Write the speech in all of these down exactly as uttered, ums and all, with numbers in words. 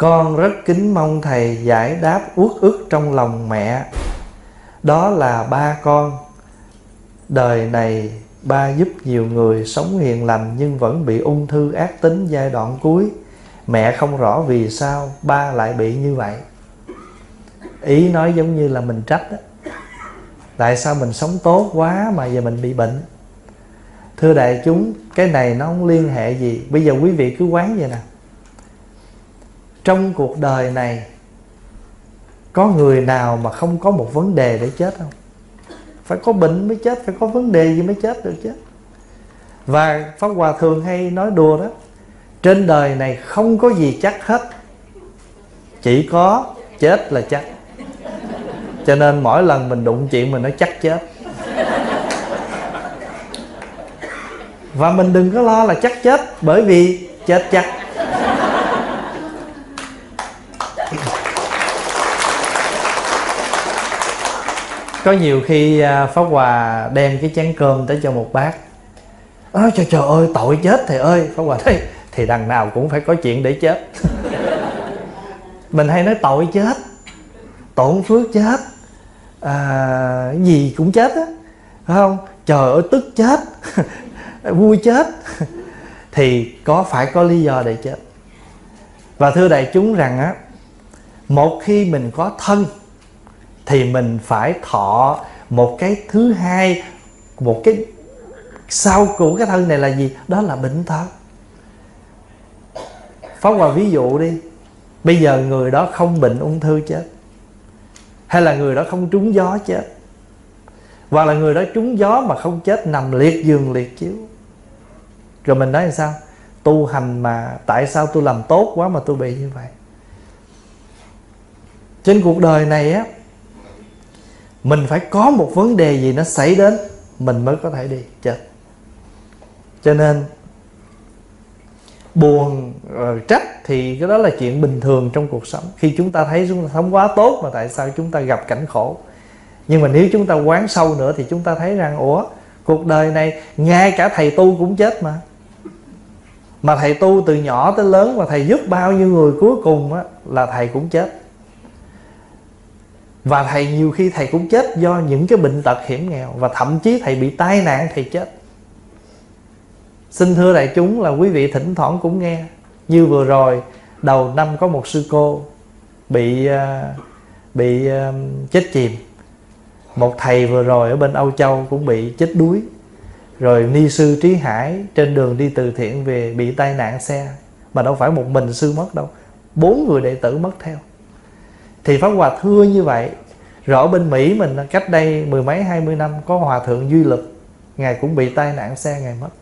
Con rất kính mong thầy giải đáp uất ức trong lòng mẹ. Đó là ba con. Đời này ba giúp nhiều người sống hiền lành nhưng vẫn bị ung thư ác tính giai đoạn cuối. Mẹ không rõ vì sao ba lại bị như vậy. Ý nói giống như là mình trách đó. Tại sao mình sống tốt quá mà giờ mình bị bệnh? Thưa đại chúng, cái này nó không liên hệ gì. Bây giờ quý vị cứ quán vậy nè. Trong cuộc đời này có người nào mà không có một vấn đề để chết không? Phải có bệnh mới chết, phải có vấn đề gì mới chết được chứ. Và Pháp Hòa thường hay nói đùa đó, trên đời này không có gì chắc hết, chỉ có chết là chắc. Cho nên mỗi lần mình đụng chuyện mình nói chắc chết. Và mình đừng có lo là chắc chết, bởi vì chết chắc. Có nhiều khi Pháp Hòa đem cái chén cơm tới cho một bác. Ôi trời trời ơi, tội chết thầy ơi. Pháp Hòa thấy thì đằng nào cũng phải có chuyện để chết. Mình hay nói tội chết, tổn phước chết, à, gì cũng chết á, phải không? Trời ơi tức chết, vui chết. Thì có phải có lý do để chết. Và thưa đại chúng rằng á, một khi mình có thân thì mình phải thọ một cái thứ hai, một cái sau của cái thân này là gì? Đó là bệnh tật. Pháp Hòa ví dụ đi. Bây giờ người đó không bệnh ung thư chết, hay là người đó không trúng gió chết, hoặc là người đó trúng gió mà không chết, nằm liệt giường liệt chiếu. Rồi mình nói làm sao? Tu hành mà tại sao tôi làm tốt quá mà tôi bị như vậy? Trên cuộc đời này á, mình phải có một vấn đề gì nó xảy đến mình mới có thể đi chết. Cho nên buồn, trách thì cái đó là chuyện bình thường trong cuộc sống. Khi chúng ta thấy chúng ta sống quá tốt mà tại sao chúng ta gặp cảnh khổ. Nhưng mà nếu chúng ta quán sâu nữa thì chúng ta thấy rằng ủa, cuộc đời này ngay cả thầy tu cũng chết mà. Mà thầy tu từ nhỏ tới lớn mà thầy giúp bao nhiêu người, cuối cùng á, là thầy cũng chết. Và thầy nhiều khi thầy cũng chết do những cái bệnh tật hiểm nghèo. Và thậm chí thầy bị tai nạn thầy chết. Xin thưa đại chúng là quý vị thỉnh thoảng cũng nghe. Như vừa rồi đầu năm có một sư cô Bị uh, bị uh, chết chìm. Một thầy vừa rồi ở bên Âu Châu cũng bị chết đuối. Rồi ni sư Trí Hải trên đường đi từ thiện về bị tai nạn xe. Mà đâu phải một mình sư mất đâu, bốn người đệ tử mất theo. Thì Pháp Hòa thưa như vậy. Rồi ở bên Mỹ mình cách đây mười mấy hai mươi năm có Hòa thượng Duy Lực, ngài cũng bị tai nạn xe, ngài mất.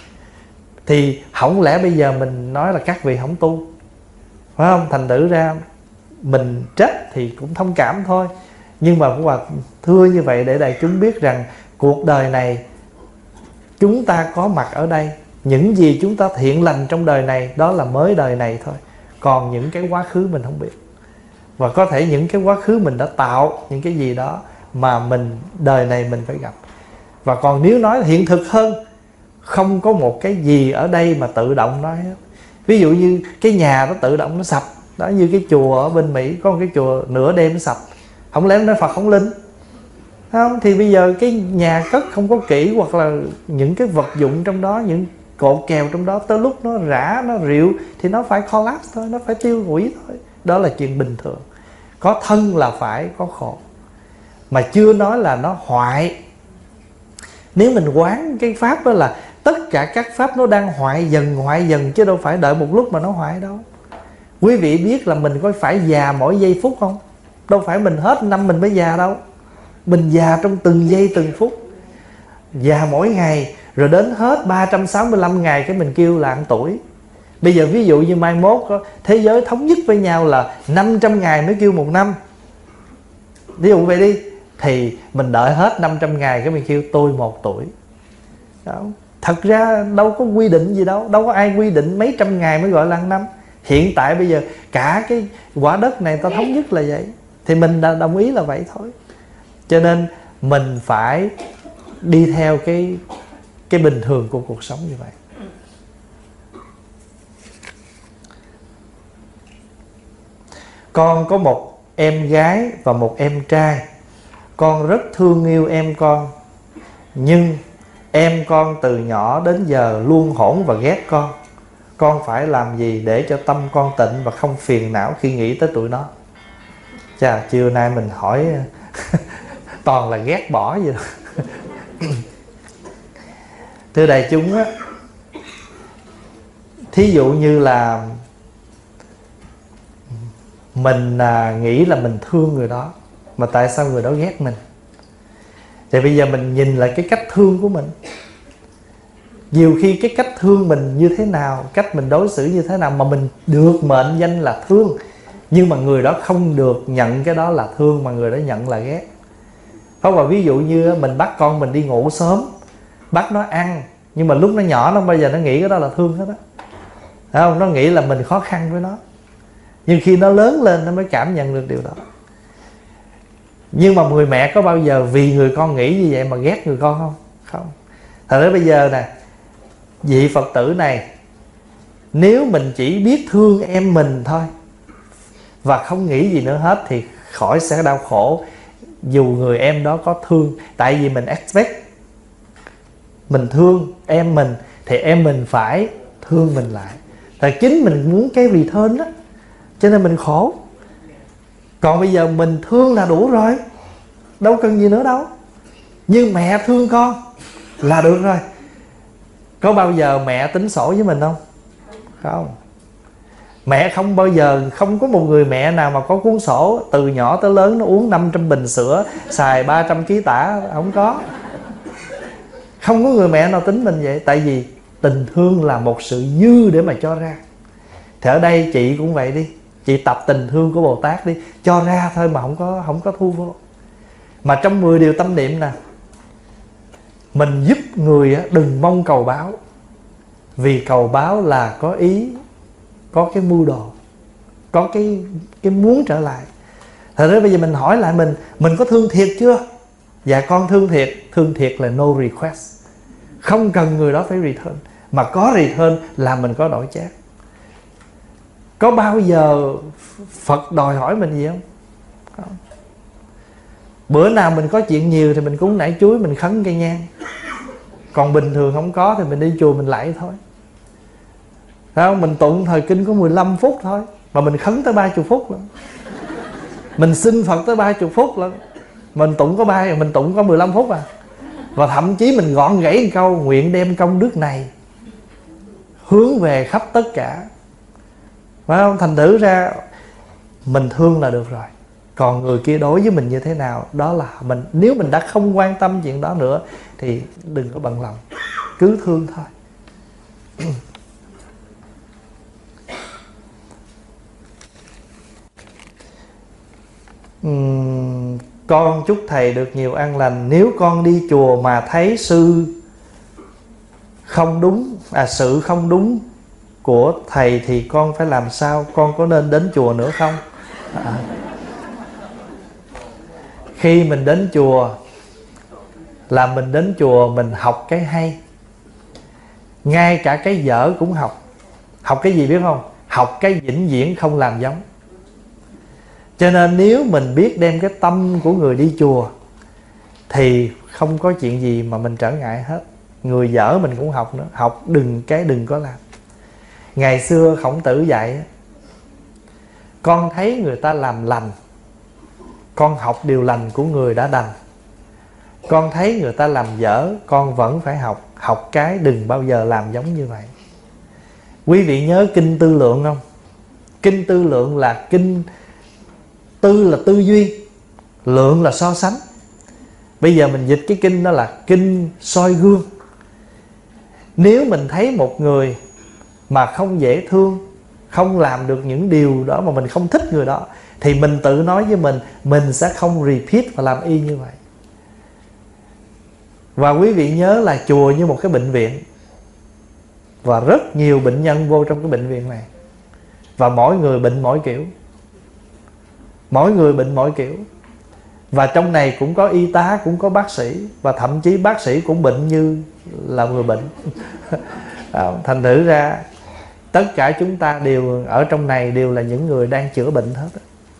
Thì không lẽ bây giờ mình nói là các vị không tu, phải không? Thành thử ra mình trách thì cũng thông cảm thôi. Nhưng mà Pháp Hòa thưa như vậy để đại chúng biết rằng cuộc đời này chúng ta có mặt ở đây, những gì chúng ta thiện lành trong đời này đó là mới đời này thôi. Còn những cái quá khứ mình không biết. Và có thể những cái quá khứ mình đã tạo những cái gì đó mà mình đời này mình phải gặp. Và còn nếu nói hiện thực hơn, không có một cái gì ở đây mà tự động nói hết. Ví dụ như cái nhà nó tự động nó sập đó, như cái chùa ở bên Mỹ có một cái chùa nửa đêm nó sập. Không lẽ nói Phật không linh không? Thì bây giờ cái nhà cất không có kỹ, hoặc là những cái vật dụng trong đó, những cột kèo trong đó, tới lúc nó rã, nó rệu thì nó phải collapse thôi, nó phải tiêu hủy thôi. Đó là chuyện bình thường. Có thân là phải có khổ. Mà chưa nói là nó hoại. Nếu mình quán cái pháp đó là tất cả các pháp nó đang hoại dần hoại dần, chứ đâu phải đợi một lúc mà nó hoại đâu. Quý vị biết là mình có phải già mỗi giây phút không? Đâu phải mình hết năm mình mới già đâu. Mình già trong từng giây từng phút, già mỗi ngày. Rồi đến hết ba trăm sáu mươi lăm ngày cái mình kêu là ăn tuổi. Bây giờ ví dụ như mai mốt có thế giới thống nhất với nhau là năm trăm ngày mới kêu một năm, ví dụ vậy đi, thì mình đợi hết năm trăm ngày cái mình kêu tôi một tuổi đó. Thật ra đâu có quy định gì đâu. Đâu có ai quy định mấy trăm ngày mới gọi là năm. Hiện tại bây giờ cả cái quả đất này ta thống nhất là vậy, thì mình đã đồng ý là vậy thôi. Cho nên mình phải đi theo cái cái bình thường của cuộc sống như vậy. Con có một em gái và một em trai. Con rất thương yêu em con, nhưng em con từ nhỏ đến giờ luôn hỗn và ghét con. Con phải làm gì để cho tâm con tịnh và không phiền não khi nghĩ tới tụi nó? Chà, chiều nay mình hỏi toàn là ghét bỏ vậy đó. Thưa đại chúng á, thí dụ như là mình à, nghĩ là mình thương người đó, mà tại sao người đó ghét mình? Thì bây giờ mình nhìn lại cái cách thương của mình. Nhiều khi cái cách thương mình như thế nào, cách mình đối xử như thế nào mà mình được mệnh danh là thương, nhưng mà người đó không được nhận cái đó là thương, mà người đó nhận là ghét. Không, và ví dụ như mình bắt con mình đi ngủ sớm, bắt nó ăn, nhưng mà lúc nó nhỏ nó bây giờ nó nghĩ cái đó là thương hết á. Thấy không? Nó nghĩ là mình khó khăn với nó, nhưng khi nó lớn lên nó mới cảm nhận được điều đó. Nhưng mà người mẹ có bao giờ vì người con nghĩ như vậy mà ghét người con không? Không. Thật ra bây giờ nè, vị Phật tử này, nếu mình chỉ biết thương em mình thôi và không nghĩ gì nữa hết thì khỏi sẽ đau khổ dù người em đó có thương. Tại vì mình expect mình thương em mình thì em mình phải thương mình lại. Tại chính mình muốn cái return đó, cho nên mình khổ. Còn bây giờ mình thương là đủ rồi, đâu cần gì nữa đâu. Nhưng mẹ thương con là được rồi. Có bao giờ mẹ tính sổ với mình không? Không. Mẹ không bao giờ, không có một người mẹ nào mà có cuốn sổ từ nhỏ tới lớn nó uống năm trăm bình sữa, xài ba trăm ký tả, không có. Không có người mẹ nào tính mình vậy. Tại vì tình thương là một sự dư để mà cho ra. Thì ở đây chị cũng vậy đi, chị tập tình thương của Bồ Tát đi, cho ra thôi mà không có, không có thu vô. Mà trong mười điều tâm niệm nè, mình giúp người đừng mong cầu báo, vì cầu báo là có ý, có cái mưu đồ, có cái, cái muốn trở lại. Thật ra bây giờ mình hỏi lại mình, mình có thương thiệt chưa? Dạ con thương thiệt. Thương thiệt là no request, không cần người đó phải return. Mà có return là mình có đổi chác. Có bao giờ Phật đòi hỏi mình gì không? Không. Bữa nào mình có chuyện nhiều thì mình cúng nải chuối, mình khấn cây nhang. Còn bình thường không có thì mình đi chùa mình lạy thôi. Thấy không? Mình tụng thời kinh có mười lăm phút thôi, mà mình khấn tới ba mươi phút lận. Mình xin Phật tới ba mươi phút lận. Mình tụng có ba, mình tụng có mười lăm phút à. Và thậm chí mình gọn gãy một câu: nguyện đem công đức này hướng về khắp tất cả. Phải không? Thành thử ra mình thương là được rồi. Còn người kia đối với mình như thế nào, đó là mình. Nếu mình đã không quan tâm chuyện đó nữa thì đừng có bận lòng, cứ thương thôi. uhm, Con chúc thầy được nhiều an lành. Nếu con đi chùa mà thấy sư không đúng, à sự không đúng của thầy thì con phải làm sao? Con có nên đến chùa nữa không? À, khi mình đến chùa là mình đến chùa mình học cái hay. Ngay cả cái dở cũng học. Học cái gì biết không? Học cái vĩnh viễn không làm giống. Cho nên nếu mình biết đem cái tâm của người đi chùa thì không có chuyện gì mà mình trở ngại hết. Người dở mình cũng học nữa. Học đừng cái đừng có làm. Ngày xưa Khổng Tử dạy, con thấy người ta làm lành, con học điều lành của người đã đành. Con thấy người ta làm dở, con vẫn phải học. Học cái đừng bao giờ làm giống như vậy. Quý vị nhớ kinh Tư Lượng không? Kinh Tư Lượng là kinh, tư là tư duy, lượng là so sánh. Bây giờ mình dịch cái kinh đó là kinh soi gương. Nếu mình thấy một người mà không dễ thương, không làm được những điều đó mà mình không thích người đó, thì mình tự nói với mình, mình sẽ không repeat và làm y như vậy. Và quý vị nhớ là chùa như một cái bệnh viện, và rất nhiều bệnh nhân vô trong cái bệnh viện này, và mỗi người bệnh mỗi kiểu. Mỗi người bệnh mỗi kiểu. Và trong này cũng có y tá, cũng có bác sĩ, và thậm chí bác sĩ cũng bệnh như là người bệnh. Thành thử ra tất cả chúng ta đều ở trong này đều là những người đang chữa bệnh hết.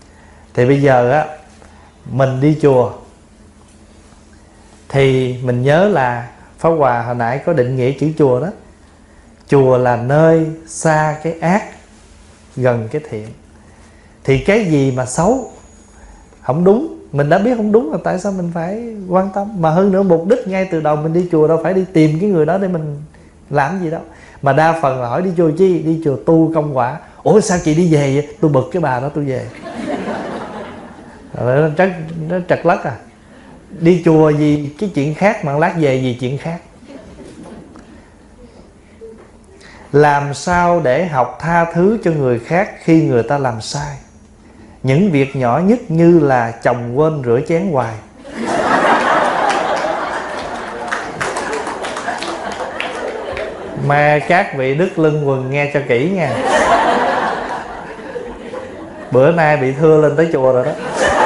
Thì bây giờ á, mình đi chùa thì mình nhớ là Pháp Hòa hồi nãy có định nghĩa chữ chùa đó. Chùa là nơi xa cái ác, gần cái thiện. Thì cái gì mà xấu, không đúng, mình đã biết không đúng là tại sao mình phải quan tâm. Mà hơn nữa mục đích ngay từ đầu mình đi chùa đâu phải đi tìm cái người đó để mình làm gì đâu. Mà đa phần là hỏi đi chùa chi? Đi chùa tu công quả. Ủa sao chị đi về vậy? Tôi bực cái bà đó tôi về. Nó trật, nó trật lất à. Đi chùa gì cái chuyện khác, mà lát về gì chuyện khác. Làm sao để học tha thứ cho người khác khi người ta làm sai? Những việc nhỏ nhất như là chồng quên rửa chén hoài. Mà các vị đức lưng quần nghe cho kỹ nha. Bữa nay bị thưa lên tới chùa rồi đó.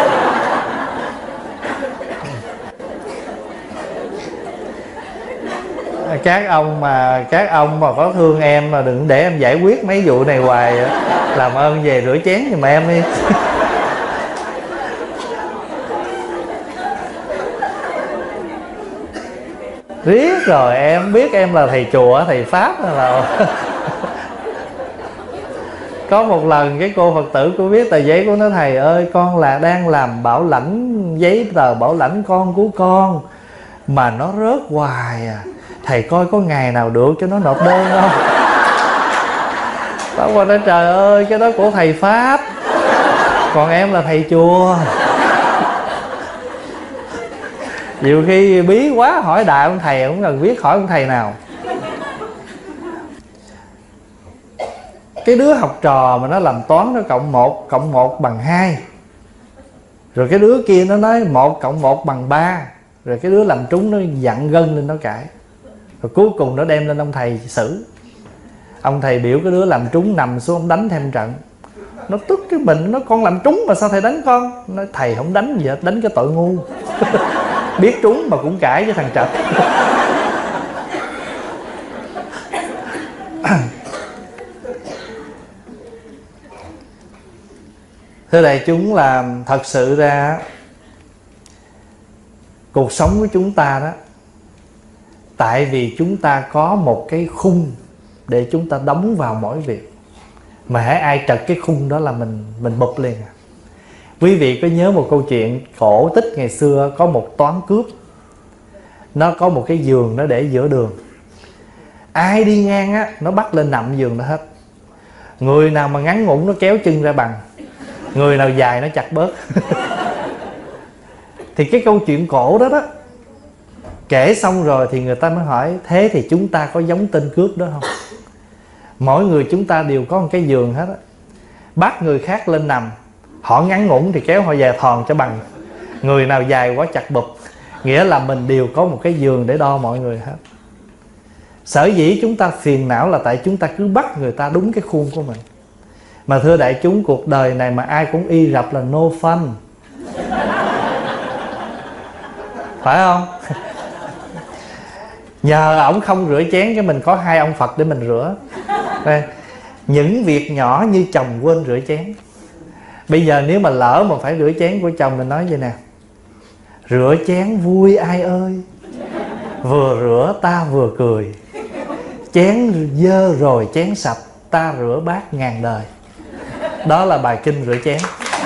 Các ông mà các ông mà có thương em là đừng để em giải quyết mấy vụ này hoài. Làm ơn về rửa chén giùm em đi. Riết rồi em biết em là thầy chùa, thầy Pháp là... Có một lần cái cô Phật tử cô viết tờ giấy, cô nói thầy ơi con là đang làm bảo lãnh, giấy tờ bảo lãnh con của con mà nó rớt hoài à. Thầy coi có ngày nào được cho nó nộp đơn không? Pháp Hòa nói trời ơi cái đó của thầy Pháp, còn em là thầy chùa. Nhiều khi bí quá hỏi đại ông thầy, không cần biết hỏi ông thầy nào. Cái đứa học trò mà nó làm toán nó cộng một cộng một bằng hai, rồi cái đứa kia nó nói một cộng một bằng ba, rồi cái đứa làm trúng nó dặn gân lên nó cãi, rồi cuối cùng nó đem lên ông thầy xử. Ông thầy biểu cái đứa làm trúng nằm xuống ông đánh thêm trận. Nó tức cái mình, nó con làm trúng mà sao thầy đánh con? Nó thầy không đánh gì hết, đánh cái tội ngu. Biết trúng mà cũng cãi với thằng Trật. Thưa đại chúng, là thật sự ra cuộc sống của chúng ta đó, tại vì chúng ta có một cái khung để chúng ta đóng vào mỗi việc, mà hễ ai trật cái khung đó là mình mình bụp liền à. Quý vị có nhớ một câu chuyện cổ tích ngày xưa, có một toán cướp, nó có một cái giường nó để giữa đường, ai đi ngang á nó bắt lên nằm giường đó hết. Người nào mà ngắn ngủn nó kéo chân ra bằng, người nào dài nó chặt bớt. Thì cái câu chuyện cổ đó đó kể xong rồi thì người ta mới hỏi, thế thì chúng ta có giống tên cướp đó không? Mỗi người chúng ta đều có một cái giường hết á. Bắt người khác lên nằm, họ ngắn ngủn thì kéo họ dài thòn cho bằng, người nào dài quá chặt bụp. Nghĩa là mình đều có một cái giường để đo mọi người hết. Sở dĩ chúng ta phiền não là tại chúng ta cứ bắt người ta đúng cái khuôn của mình. Mà thưa đại chúng, cuộc đời này mà ai cũng y rập là no fun, phải không? Nhờ ổng không rửa chén cái mình có hai ông Phật để mình rửa. Đây, những việc nhỏ như chồng quên rửa chén. Bây giờ nếu mà lỡ mà phải rửa chén của chồng, mình nói vậy nè: rửa chén vui ai ơi, vừa rửa ta vừa cười, chén dơ rồi chén sạch, ta rửa bát ngàn đời. Đó là bài kinh rửa chén.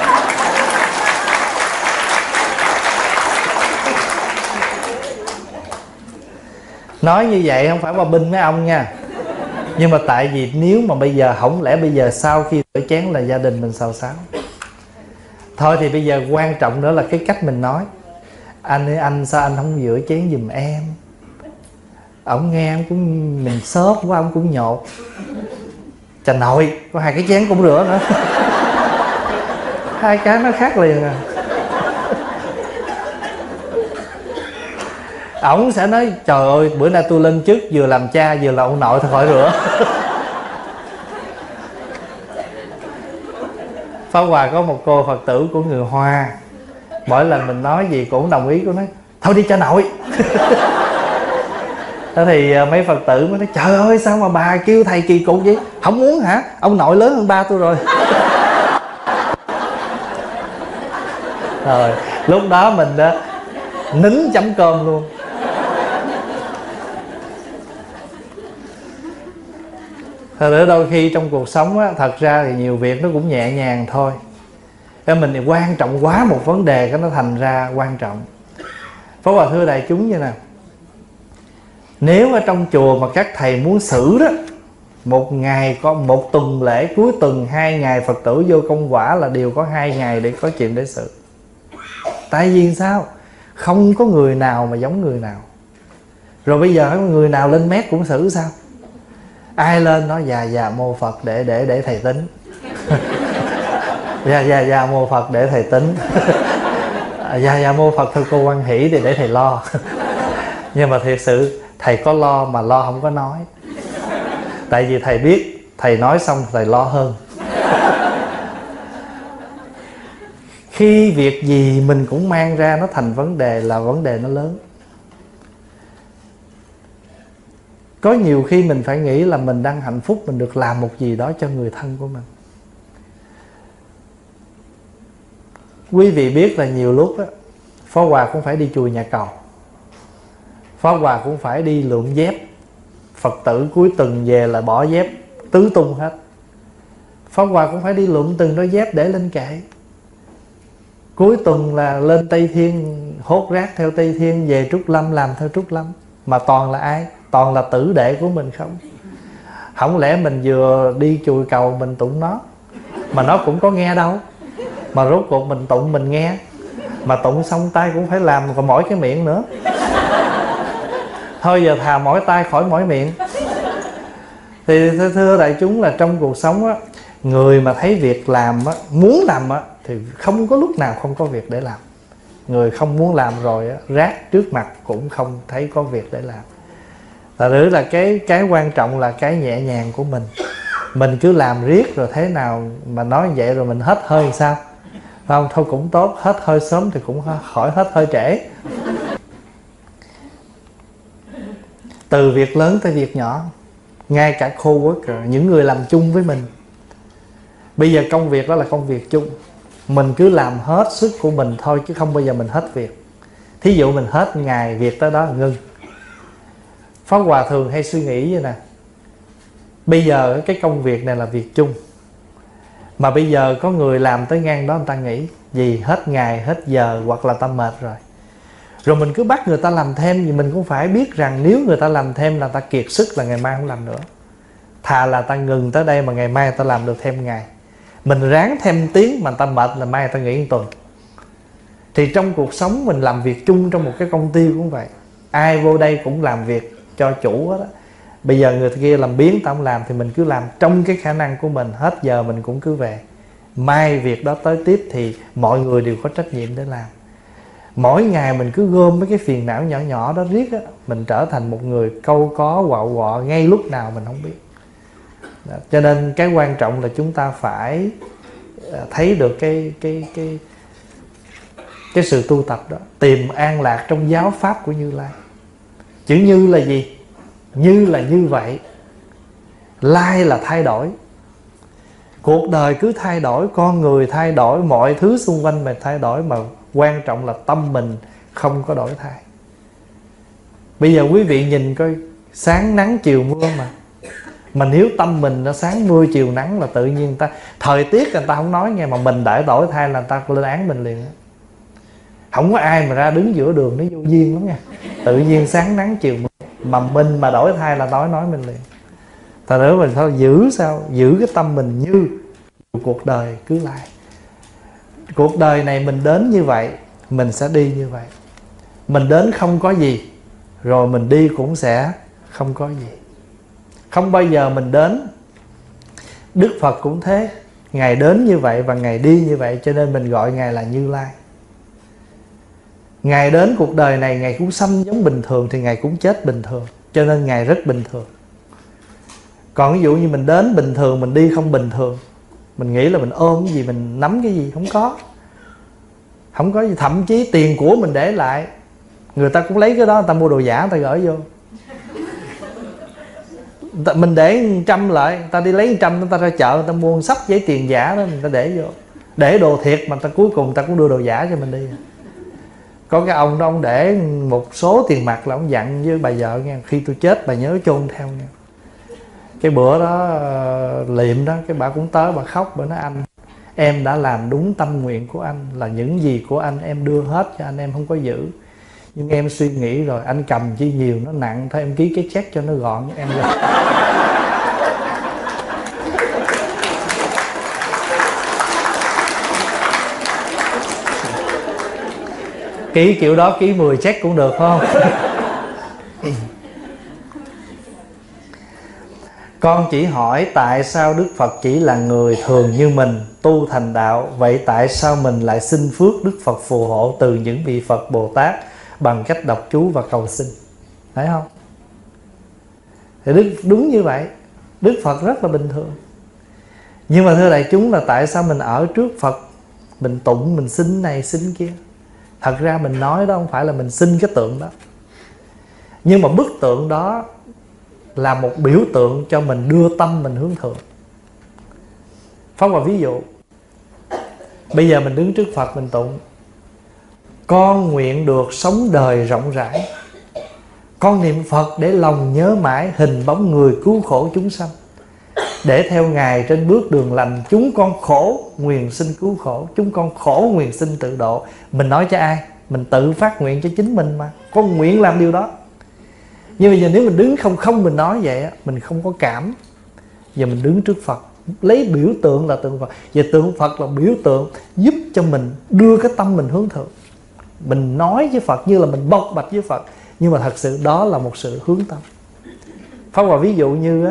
Nói như vậy không phải qua binh mấy ông nha. Nhưng mà tại vì nếu mà bây giờ, không lẽ bây giờ sau khi rửa chén là gia đình mình xào xáo. Thôi thì bây giờ quan trọng nữa là cái cách mình nói. Anh ơi anh sao anh không rửa chén giùm em? Ổng nghe ông cũng mình xốp quá, ông cũng nhột. Chà nội, có hai cái chén cũng rửa nữa. Hai cái nó khác liền à. Ổng sẽ nói trời ơi bữa nay tôi lên chức vừa làm cha vừa là ông nội, thôi khỏi rửa. Pháp Hòa có một cô Phật tử của người Hoa, mỗi lần mình nói gì cũng đồng ý, cô nói thôi đi cha nội. Thế thì mấy Phật tử mới nói trời ơi sao mà bà kêu thầy kỳ cục vậy? Không muốn hả? Ông nội lớn hơn ba tôi rồi. Rồi lúc đó mình đó nín chấm cơm luôn. Thật ra đôi khi trong cuộc sống á, thật ra thì nhiều việc nó cũng nhẹ nhàng thôi. Cái mình thì quan trọng quá một vấn đề, cái nó thành ra quan trọng. Pháp Hòa thưa đại chúng như nào, nếu ở trong chùa mà các thầy muốn xử đó, một ngày có một tuần lễ, cuối tuần hai ngày Phật tử vô công quả là đều có hai ngày để có chuyện để xử. Tại vì sao? Không có người nào mà giống người nào. Rồi bây giờ người nào lên mét cũng xử sao? Ai lên nói dạ dạ mô Phật để để để thầy tính. Dạ dạ dạ mô Phật để thầy tính. Dạ dạ mô Phật thôi cô quan hỷ thì để thầy lo. Nhưng mà thiệt sự thầy có lo mà lo không có nói. Tại vì thầy biết thầy nói xong thầy lo hơn. Khi việc gì mình cũng mang ra nó thành vấn đề là vấn đề nó lớn. Có nhiều khi mình phải nghĩ là mình đang hạnh phúc, mình được làm một gì đó cho người thân của mình. Quý vị biết là nhiều lúc á, Pháp Hòa cũng phải đi chùa Nhà Cầu, Pháp Hòa cũng phải đi lượm dép. Phật tử cuối tuần về là bỏ dép tứ tung hết. Pháp Hòa cũng phải đi lượm từng đôi dép để lên kệ. Cuối tuần là lên Tây Thiên hốt rác theo Tây Thiên, về Trúc Lâm làm theo Trúc Lâm. Mà toàn là ai? Toàn là tử đệ của mình không. Không lẽ mình vừa đi chùa Cầu mình tụng nó, mà nó cũng có nghe đâu. Mà rốt cuộc mình tụng mình nghe, mà tụng xong tay cũng phải làm, còn mỏi cái miệng nữa. Thôi giờ thà mỏi tay khỏi mỏi miệng. Thì thưa đại chúng là trong cuộc sống á, người mà thấy việc làm á, muốn làm á, thì không có lúc nào không có việc để làm. Người không muốn làm rồi á, rác trước mặt cũng không thấy có việc để làm. Thật sự là cái cái quan trọng là cái nhẹ nhàng của mình. Mình cứ làm riết rồi thế nào mà nói vậy rồi mình hết hơi sao? Không, thôi cũng tốt, hết hơi sớm thì cũng khỏi hết hơi trễ. Từ việc lớn tới việc nhỏ, ngay cả coworker, những người làm chung với mình. Bây giờ công việc đó là công việc chung, mình cứ làm hết sức của mình thôi, chứ không bao giờ mình hết việc. Thí dụ mình hết ngày việc tới đó ngưng. Pháp Hòa thường hay suy nghĩ như nè, bây giờ cái công việc này là việc chung, mà bây giờ có người làm tới ngang đó người ta nghĩ gì hết ngày hết giờ, hoặc là ta mệt rồi, rồi mình cứ bắt người ta làm thêm. Thì mình cũng phải biết rằng nếu người ta làm thêm là ta kiệt sức, là ngày mai không làm nữa. Thà là ta ngừng tới đây mà ngày mai ta làm được thêm ngày. Mình ráng thêm tiếng mà ta mệt là mai ta nghỉ một tuần. Thì trong cuộc sống mình làm việc chung trong một cái công ty cũng vậy. Ai vô đây cũng làm việc cho chủ hết đó. Bây giờ người kia làm biếng ta không làm, thì mình cứ làm trong cái khả năng của mình. Hết giờ mình cũng cứ về. Mai việc đó tới tiếp thì mọi người đều có trách nhiệm để làm. Mỗi ngày mình cứ gom mấy cái phiền não nhỏ nhỏ đó riết á, mình trở thành một người câu có quạo quọ ngay lúc nào mình không biết. Đó. Cho nên cái quan trọng là chúng ta phải thấy được cái cái cái cái sự tu tập đó, tìm an lạc trong giáo pháp của Như Lai. Chữ Như là gì? Như là như vậy, Lai là thay đổi. Cuộc đời cứ thay đổi, con người thay đổi, mọi thứ xung quanh mình thay đổi, mà quan trọng là tâm mình không có đổi thay. Bây giờ quý vị nhìn coi, sáng nắng chiều mưa mà. Mà nếu tâm mình nó sáng mưa chiều nắng là tự nhiên ta, thời tiết người ta không nói nghe, mà mình đã đổi thay là người ta lên án mình liền. Không có ai mà ra đứng giữa đường nó vô duyên lắm nha. Tự nhiên sáng nắng chiều mưa, mà mình mà đổi thay là nói nói mình liền. Thật nữa mình phải giữ sao? Giữ cái tâm mình như cuộc đời cứ lại. Cuộc đời này mình đến như vậy, mình sẽ đi như vậy. Mình đến không có gì, rồi mình đi cũng sẽ không có gì. Không bao giờ mình đến. Đức Phật cũng thế, Ngài đến như vậy và Ngài đi như vậy, cho nên mình gọi Ngài là Như Lai. Ngài đến cuộc đời này, Ngài cũng sanh giống bình thường thì Ngài cũng chết bình thường, cho nên Ngài rất bình thường. Còn ví dụ như mình đến bình thường, mình đi không bình thường, mình nghĩ là mình ôm cái gì, mình nắm cái gì, không có. Không có gì, thậm chí tiền của mình để lại, người ta cũng lấy cái đó, người ta mua đồ giả, người ta gửi vô. Mình để trăm lại, người ta đi lấy trăm, người ta ra chợ, người ta mua sắp giấy tiền giả đó, người ta để vô. Để đồ thiệt mà ta cuối cùng ta cũng đưa đồ giả cho mình đi. Có cái ông đó, ông để một số tiền mặt là ông dặn với bà vợ nghe, khi tôi chết bà nhớ chôn theo nghe. Cái bữa đó liệm đó, cái bà cũng tới, bà khóc, bà nói anh, em đã làm đúng tâm nguyện của anh, là những gì của anh em đưa hết cho anh, em không có giữ. Nhưng em suy nghĩ rồi, anh cầm chi nhiều nó nặng, thôi em ký cái check cho nó gọn em rồi. Ký kiểu đó ký mười check cũng được phải không? Con chỉ hỏi tại sao Đức Phật chỉ là người thường như mình tu thành đạo, vậy tại sao mình lại xin phước Đức Phật phù hộ từ những vị Phật Bồ Tát bằng cách đọc chú và cầu xin? Thấy không? Thì Đức đúng như vậy, Đức Phật rất là bình thường. Nhưng mà thưa đại chúng, là tại sao mình ở trước Phật, mình tụng, mình xin này xin kia? Thật ra mình nói đó không phải là mình xin cái tượng đó, nhưng mà bức tượng đó là một biểu tượng cho mình đưa tâm mình hướng thượng. Phóng vào ví dụ, bây giờ mình đứng trước Phật mình tụng: con nguyện được sống đời rộng rãi, con niệm Phật để lòng nhớ mãi hình bóng người cứu khổ chúng sanh, để theo Ngài trên bước đường lành. Chúng con khổ nguyện xin cứu khổ, chúng con khổ nguyện xin tự độ. Mình nói cho ai? Mình tự phát nguyện cho chính mình mà. Con nguyện làm điều đó. Nhưng bây giờ nếu mình đứng không không mình nói vậy, mình không có cảm. Giờ mình đứng trước Phật, lấy biểu tượng là tượng Phật. Giờ tượng Phật là biểu tượng giúp cho mình đưa cái tâm mình hướng thượng. Mình nói với Phật như là mình bộc bạch với Phật, nhưng mà thật sự đó là một sự hướng tâm. Phát vào ví dụ như á,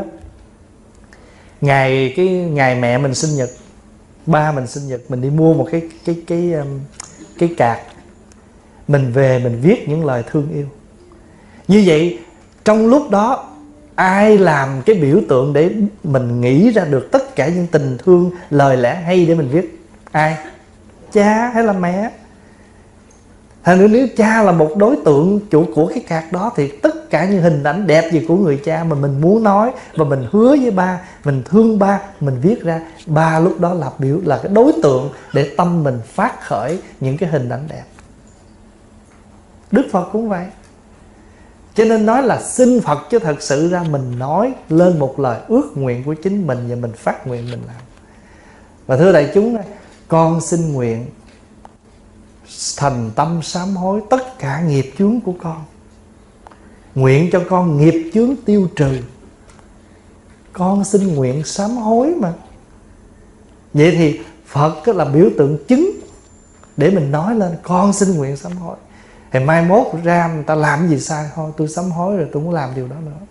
ngày cái ngày mẹ mình sinh nhật, ba mình sinh nhật, mình đi mua một cái cái cái cái, cái card, mình về mình viết những lời thương yêu. Như vậy trong lúc đó ai làm cái biểu tượng để mình nghĩ ra được tất cả những tình thương, lời lẽ hay để mình viết? Ai? Cha hay là mẹ? Thành nữa, nếu cha là một đối tượng chủ của cái card đó, thì tất cả những hình ảnh đẹp gì của người cha mà mình muốn nói và mình hứa với ba, mình thương ba, mình viết ra, ba lúc đó là biểu là cái đối tượng để tâm mình phát khởi những cái hình ảnh đẹp. Đức Phật cũng vậy. Cho nên nói là xin Phật, chứ thật sự ra mình nói lên một lời ước nguyện của chính mình và mình phát nguyện mình làm. Và thưa đại chúng, con xin nguyện thành tâm sám hối tất cả nghiệp chướng của con, nguyện cho con nghiệp chướng tiêu trừ. Con xin nguyện sám hối mà. Vậy thì Phật là biểu tượng chứng để mình nói lên con xin nguyện sám hối. Thì mai mốt ra người ta làm gì sai, thôi tôi sám hối rồi, tôi không làm điều đó nữa.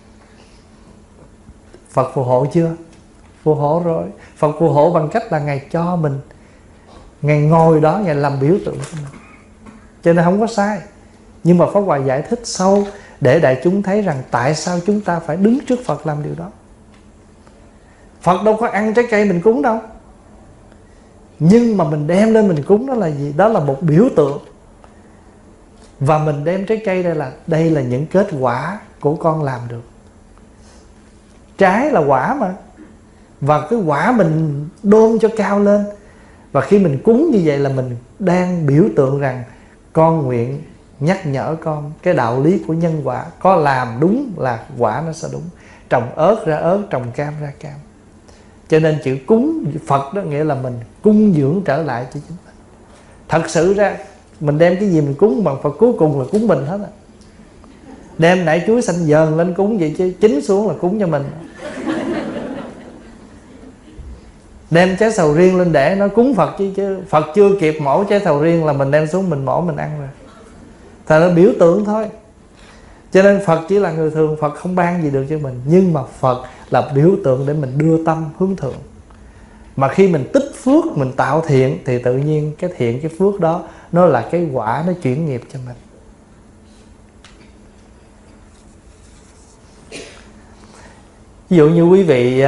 Phật phù hộ chưa? Phù hộ rồi. Phật phù hộ bằng cách là Ngài cho mình, Ngài ngồi đó, Ngài làm biểu tượng của mình, cho nên không có sai. Nhưng mà Pháp Hòa giải thích sâu để đại chúng thấy rằng tại sao chúng ta phải đứng trước Phật làm điều đó. Phật đâu có ăn trái cây mình cúng đâu, nhưng mà mình đem lên mình cúng đó là gì? Đó là một biểu tượng. Và mình đem trái cây đây là đây là những kết quả của con làm được. Trái là quả mà, và cái quả mình đôn cho cao lên. Và khi mình cúng như vậy là mình đang biểu tượng rằng con nguyện nhắc nhở con cái đạo lý của nhân quả. Có làm đúng là quả nó sẽ đúng. Trồng ớt ra ớt, trồng cam ra cam. Cho nên chữ cúng Phật đó nghĩa là mình cung dưỡng trở lại cho chính mình. Thật sự ra mình đem cái gì mình cúng bằng Phật cuối cùng là cúng mình hết á. Đem nải chuối xanh dờn lên cúng vậy chứ chín xuống là cúng cho mình. Đem trái sầu riêng lên để nó cúng Phật chứ, chứ Phật chưa kịp mổ trái sầu riêng là mình đem xuống mình mổ mình ăn rồi. Thật là biểu tượng thôi. Cho nên Phật chỉ là người thường, Phật không ban gì được cho mình. Nhưng mà Phật là biểu tượng để mình đưa tâm hướng thượng. Mà khi mình tích phước, mình tạo thiện, thì tự nhiên cái thiện, cái phước đó nó là cái quả, nó chuyển nghiệp cho mình. Ví dụ như quý vị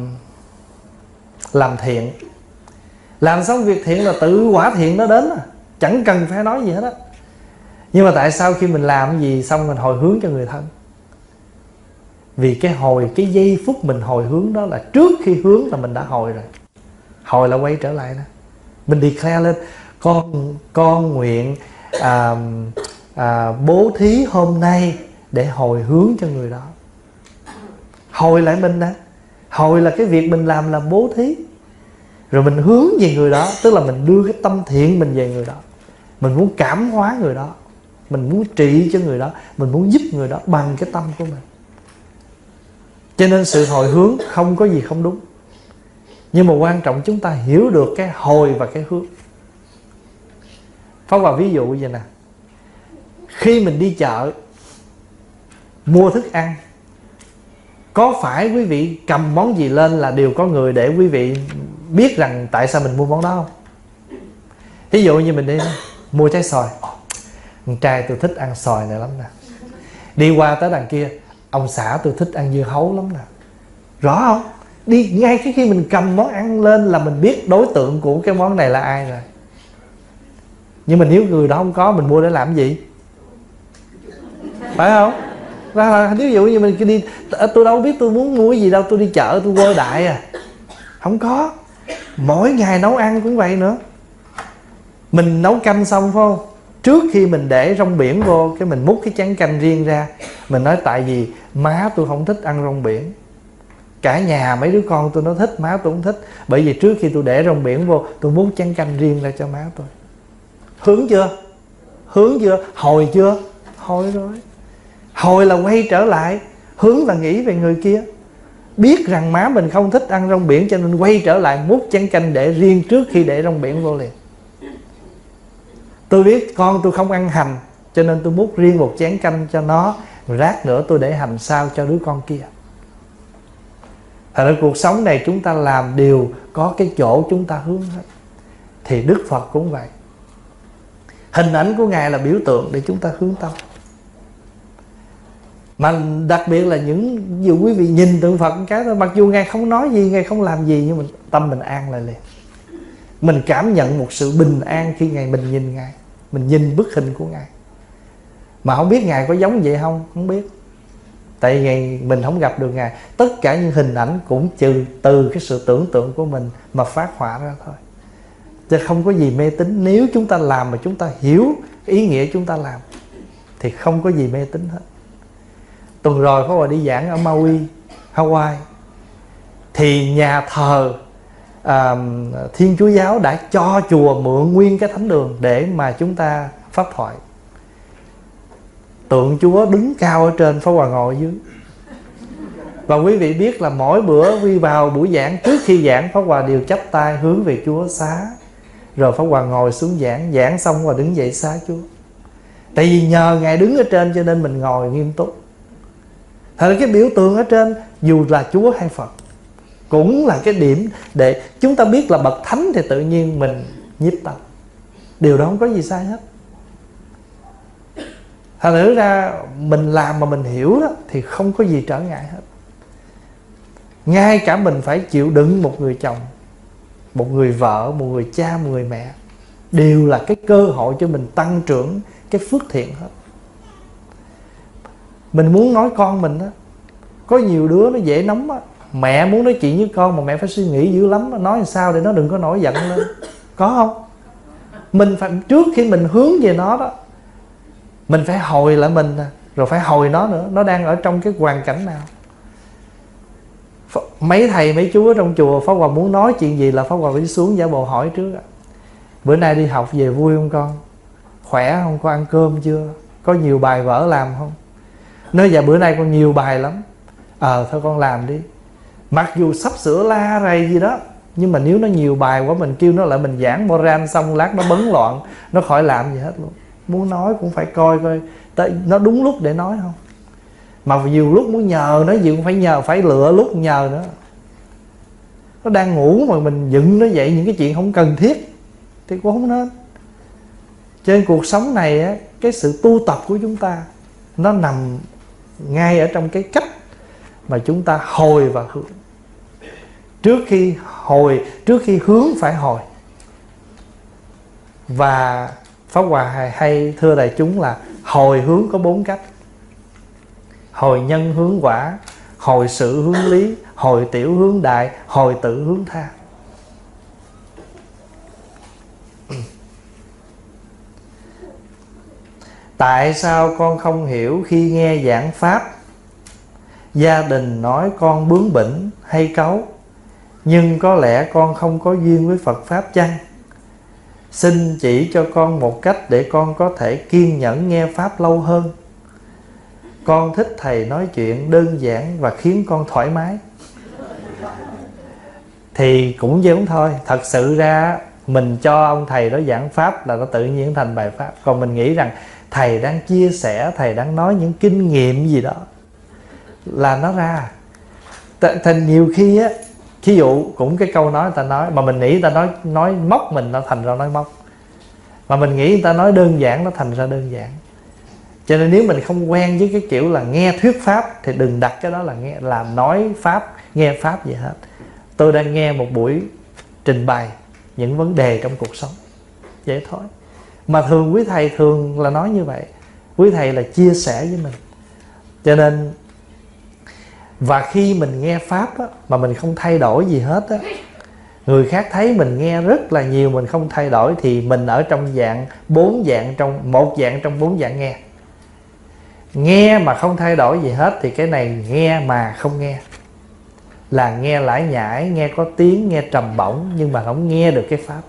làm thiện, làm xong việc thiện là tự quả thiện nó đến, chẳng cần phải nói gì hết á. Nhưng mà tại sao khi mình làm cái gì xong mình hồi hướng cho người thân? Vì cái hồi, cái giây phút mình hồi hướng đó là trước khi hướng là mình đã hồi rồi. Hồi là quay trở lại đó. Mình declare lên, con con nguyện à, à, bố thí hôm nay để hồi hướng cho người đó. Hồi lại mình nè. Hồi là cái việc mình làm là bố thí, rồi mình hướng về người đó, tức là mình đưa cái tâm thiện mình về người đó. Mình muốn cảm hóa người đó, mình muốn trị cho người đó, mình muốn giúp người đó bằng cái tâm của mình. Cho nên sự hồi hướng không có gì không đúng, nhưng mà quan trọng chúng ta hiểu được cái hồi và cái hướng. Pháp Hòa ví dụ vậy nè. Khi mình đi chợ mua thức ăn, có phải quý vị cầm món gì lên là đều có người để quý vị biết rằng tại sao mình mua món đó không? Ví dụ như mình đi mua trái xoài, con trai tôi thích ăn xoài này lắm nè. Đi qua tới đằng kia, ông xã tôi thích ăn dưa hấu lắm nè. Rõ không? Đi ngay cái khi mình cầm món ăn lên là mình biết đối tượng của cái món này là ai rồi. Nhưng mà nếu người đó không có, mình mua để làm gì? Phải không? Ra là ví dụ như mình đi, tôi đâu biết tôi muốn mua cái gì đâu, tôi đi chợ tôi quơ đại à. Không có. Mỗi ngày nấu ăn cũng vậy nữa. Mình nấu canh xong phải không? Trước khi mình để rong biển vô, cái mình múc cái chén canh riêng ra, mình nói tại vì má tôi không thích ăn rong biển. Cả nhà mấy đứa con tôi nó thích, má tôi không thích. Bởi vì trước khi tôi để rong biển vô, tôi múc chén canh riêng ra cho má tôi. Hướng chưa? Hướng chưa? Hồi chưa? Hồi rồi. Hồi là quay trở lại. Hướng là nghĩ về người kia. Biết rằng má mình không thích ăn rong biển, cho nên quay trở lại múc chén canh để riêng trước khi để rong biển vô liền. Tôi biết con tôi không ăn hành, cho nên tôi múc riêng một chén canh cho nó, rồi rát nữa tôi để hành sao cho đứa con kia. Thật ra cuộc sống này chúng ta làm đều có cái chỗ chúng ta hướng hết. Thì Đức Phật cũng vậy. Hình ảnh của Ngài là biểu tượng để chúng ta hướng tâm. Mà đặc biệt là những dù quý vị nhìn tượng Phật một cái thôi, mặc dù Ngài không nói gì, Ngài không làm gì, nhưng mà tâm mình an lại liền. Mình cảm nhận một sự bình an khi Ngài mình nhìn Ngài, mình nhìn bức hình của Ngài. Mà không biết Ngài có giống vậy không? Không biết. Tại vì mình không gặp được Ngài. Tất cả những hình ảnh cũng trừ từ cái sự tưởng tượng của mình mà phát họa ra thôi. Chứ không có gì mê tín. Nếu chúng ta làm mà chúng ta hiểu ý nghĩa chúng ta làm thì không có gì mê tín hết. Tuần rồi có đi giảng ở Maui, Hawaii. Thì nhà thờ à, Thiên Chúa Giáo đã cho chùa mượn nguyên cái thánh đường để mà chúng ta pháp thoại. Tượng Chúa đứng cao ở trên, Pháp Hòa ngồi ở dưới. Và quý vị biết là mỗi bữa quy vào buổi giảng, trước khi giảng Pháp Hòa đều chắp tay hướng về Chúa xá. Rồi Pháp Hòa ngồi xuống giảng, giảng xong Hòa đứng dậy xá Chúa. Tại vì nhờ Ngài đứng ở trên cho nên mình ngồi nghiêm túc. Thật ra cái biểu tượng ở trên, dù là Chúa hay Phật, cũng là cái điểm để chúng ta biết là bậc thánh thì tự nhiên mình nhiếp tâm. Điều đó không có gì sai hết. Thật ra mình làm mà mình hiểu đó thì không có gì trở ngại hết. Ngay cả mình phải chịu đựng một người chồng, một người vợ, một người cha, một người mẹ, đều là cái cơ hội cho mình tăng trưởng cái phước thiện hết. Mình muốn nói con mình đó, có nhiều đứa nó dễ nóng á, mẹ muốn nói chuyện với con mà mẹ phải suy nghĩ dữ lắm, nói làm sao để nó đừng có nổi giận lên. Có không? Mình phải trước khi mình hướng về nó đó, mình phải hồi lại mình, rồi phải hồi nó nữa, nó đang ở trong cái hoàn cảnh nào. Mấy thầy mấy chú ở trong chùa, Pháp Hòa muốn nói chuyện gì là Pháp Hòa phải xuống giả bộ hỏi trước. Bữa nay đi học về vui không con? Khỏe không? Có ăn cơm chưa? Có nhiều bài vở làm không? Nói dạ bữa nay con nhiều bài lắm. Ờ thôi con làm đi. Mặc dù sắp sửa la rầy gì đó, nhưng mà nếu nó nhiều bài quá, mình kêu nó lại mình giảng moran xong lát nó bấn loạn, nó khỏi làm gì hết luôn. Muốn nói cũng phải coi coi nó đúng lúc để nói không. Mà nhiều lúc muốn nhờ nó gì cũng phải nhờ, phải lựa lúc nhờ nữa. Nó đang ngủ mà mình dựng nó dậy những cái chuyện không cần thiết thì cũng không nên. Trên cuộc sống này á, cái sự tu tập của chúng ta nó nằm ngay ở trong cái cách mà chúng ta hồi và hướng. Trước khi hồi, trước khi hướng phải hồi. Và Pháp Hòa hay thưa đại chúng là hồi hướng có bốn cách. Hồi nhân hướng quả, hồi sự hướng lý, hồi tiểu hướng đại, hồi tự hướng tha. Tại sao con không hiểu khi nghe giảng pháp? Gia đình nói con bướng bỉnh hay cáu, nhưng có lẽ con không có duyên với Phật Pháp chăng? Xin chỉ cho con một cách để con có thể kiên nhẫn nghe Pháp lâu hơn. Con thích thầy nói chuyện đơn giản và khiến con thoải mái. Thì cũng giống thôi. Thật sự ra mình cho ông thầy đó giảng Pháp là nó tự nhiên thành bài Pháp. Còn mình nghĩ rằng thầy đang chia sẻ, thầy đang nói những kinh nghiệm gì đó là nó ra. Thành nhiều khi á, thí dụ cũng cái câu nói người ta nói mà mình nghĩ người ta nói nói móc mình, nó thành ra nói móc. Mà mình nghĩ người ta nói đơn giản, nó thành ra đơn giản. Cho nên nếu mình không quen với cái kiểu là nghe thuyết Pháp thì đừng đặt cái đó là nghe là nói Pháp, nghe Pháp gì hết. Tôi đang nghe một buổi trình bày những vấn đề trong cuộc sống, vậy thôi. Mà thường quý thầy thường là nói như vậy. Quý thầy là chia sẻ với mình. Cho nên và khi mình nghe Pháp á, mà mình không thay đổi gì hết á, người khác thấy mình nghe rất là nhiều, mình không thay đổi, thì mình ở trong dạng bốn dạng trong một dạng trong bốn dạng nghe. Nghe mà không thay đổi gì hết thì cái này nghe mà không nghe, là nghe lải nhải, nghe có tiếng, nghe trầm bổng, nhưng mà không nghe được cái Pháp.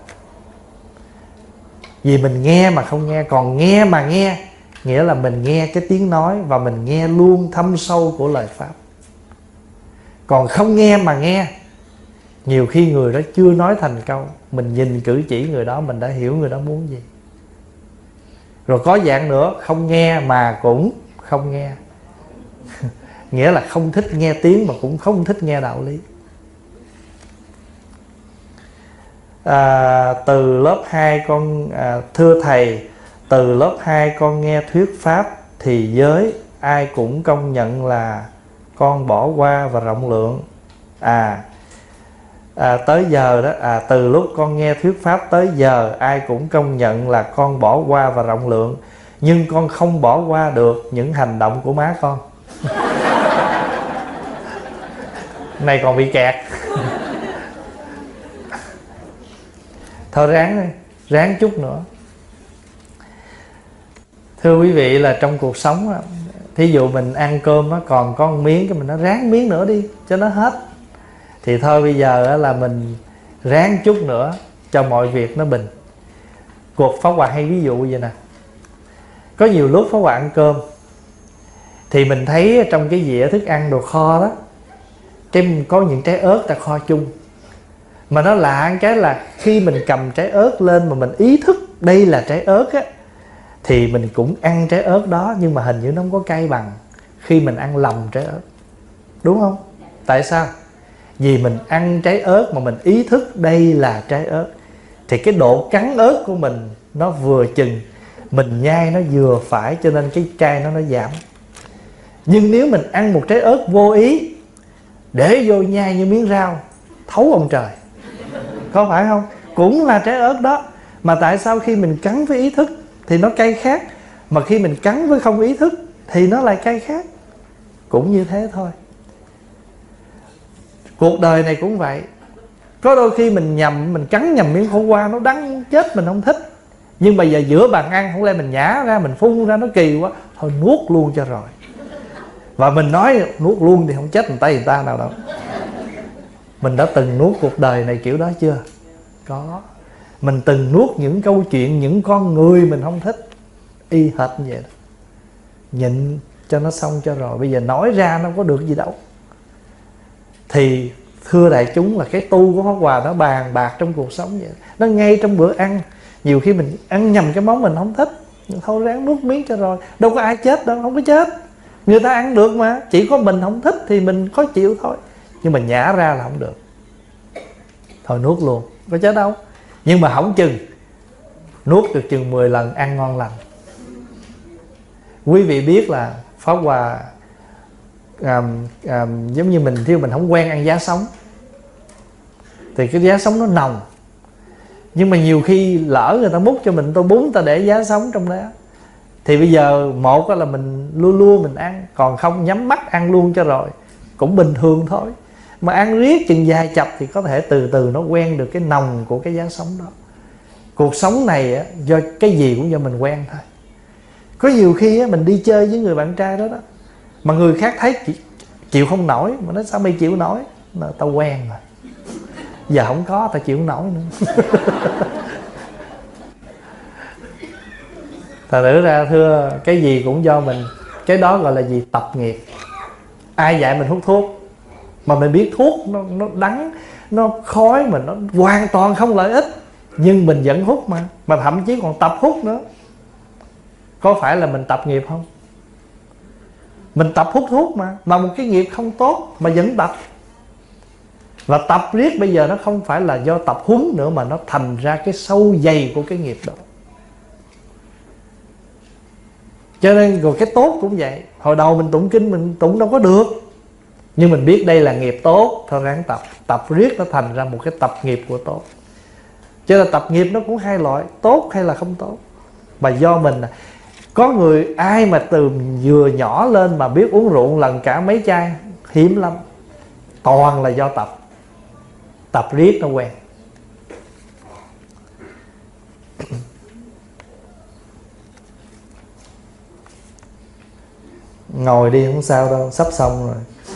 Vì mình nghe mà không nghe. Còn nghe mà nghe nghĩa là mình nghe cái tiếng nói và mình nghe luôn thâm sâu của lời Pháp. Còn không nghe mà nghe, nhiều khi người đó chưa nói thành câu, mình nhìn cử chỉ người đó mình đã hiểu người đó muốn gì. Rồi có dạng nữa, không nghe mà cũng không nghe. Nghĩa là không thích nghe tiếng mà cũng không thích nghe đạo lý. à, Từ lớp hai con à, thưa thầy, từ lớp hai con nghe thuyết Pháp thì giới ai cũng công nhận là con bỏ qua và rộng lượng. À, à tới giờ đó, à từ lúc con nghe thuyết Pháp tới giờ ai cũng công nhận là con bỏ qua và rộng lượng, nhưng con không bỏ qua được những hành động của má con. Này còn bị kẹt. Thôi ráng ráng chút nữa. Thưa quý vị, là trong cuộc sống á, thí dụ mình ăn cơm nó còn có một miếng, cái mình nói ráng miếng nữa đi cho nó hết. Thì thôi bây giờ là mình ráng chút nữa cho mọi việc nó bình. Cuộc Pháp Hòa hay ví dụ vậy nè. Có nhiều lúc Pháp Hòa ăn cơm thì mình thấy trong cái dĩa thức ăn đồ kho đó, cái có những trái ớt ta kho chung. Mà nó lạ cái là khi mình cầm trái ớt lên mà mình ý thức đây là trái ớt á, thì mình cũng ăn trái ớt đó, nhưng mà hình như nó không có cay bằng khi mình ăn lòng trái ớt. Đúng không? Tại sao? Vì mình ăn trái ớt mà mình ý thức đây là trái ớt, thì cái độ cắn ớt của mình nó vừa chừng, mình nhai nó vừa phải, cho nên cái cay nó nó giảm. Nhưng nếu mình ăn một trái ớt vô ý, để vô nhai như miếng rau, thấu ông trời. Có phải không? Cũng là trái ớt đó. Mà tại sao khi mình cắn với ý thức thì nó cay khác, mà khi mình cắn với không ý thức thì nó lại cay khác? Cũng như thế thôi. Cuộc đời này cũng vậy. Có đôi khi mình nhầm, mình cắn nhầm miếng khổ qua, nó đắng chết mình không thích. Nhưng mà giờ giữa bàn ăn không lẽ mình nhả ra, mình phun ra, nó kỳ quá, thôi nuốt luôn cho rồi. Và mình nói nuốt luôn thì không chết người ta người ta nào đâu. Mình đã từng nuốt cuộc đời này kiểu đó chưa? Có. Mình từng nuốt những câu chuyện, những con người mình không thích, y hệt như vậy đó. Nhịn cho nó xong cho rồi, bây giờ nói ra nó không có được gì đâu. Thì thưa đại chúng, là cái tu của Pháp Hòa nó bàn bạc trong cuộc sống vậy. Nó ngay trong bữa ăn. Nhiều khi mình ăn nhầm cái món mình không thích, thôi ráng nuốt miếng cho rồi. Đâu có ai chết đâu, không có chết. Người ta ăn được mà. Chỉ có mình không thích thì mình khó chịu thôi. Nhưng mà nhả ra là không được, thôi nuốt luôn, có chết đâu. Nhưng mà hỏng chừng nuốt được chừng mười lần ăn ngon lành. Quý vị biết là Pháp Hòa à, à, giống như mình, khi mình không quen ăn giá sống thì cái giá sống nó nồng. Nhưng mà nhiều khi lỡ người ta múc cho mình tô bún, người ta để giá sống trong đó, thì bây giờ một là mình lua lua mình ăn, còn không nhắm mắt ăn luôn cho rồi, cũng bình thường thôi. Mà ăn riết chừng vài chập thì có thể từ từ nó quen được cái nồng của cái giá sống đó. Cuộc sống này á, do cái gì cũng do mình quen thôi. Có nhiều khi á, mình đi chơi với người bạn trai đó đó, mà người khác thấy chịu, chịu không nổi, mà nói sao mày chịu nổi? Mà tao quen rồi, giờ không có tao chịu không nổi nữa. Thật sự ra thưa, cái gì cũng do mình. Cái đó gọi là gì? Tập nghiệp. Ai dạy mình hút thuốc? Mà mình biết thuốc nó, nó đắng, nó khói, mà nó hoàn toàn không lợi ích, nhưng mình vẫn hút mà. Mà thậm chí còn tập hút nữa. Có phải là mình tập nghiệp không? Mình tập hút thuốc mà, mà một cái nghiệp không tốt mà vẫn tập. Và tập riết bây giờ nó không phải là do tập huấn nữa, mà nó thành ra cái sâu dày của cái nghiệp đó. Cho nên rồi cái tốt cũng vậy. Hồi đầu mình tụng kinh mình tụng đâu có được, nhưng mình biết đây là nghiệp tốt, thôi ráng tập. Tập riết nó thành ra một cái tập nghiệp của tốt. Cho nên tập nghiệp nó cũng hai loại, tốt hay là không tốt. Mà do mình, có người ai mà từ vừa nhỏ lên mà biết uống rượu lần cả mấy chai, hiếm lắm. Toàn là do tập. Tập riết nó quen. Ngồi đi không sao đâu, sắp xong rồi.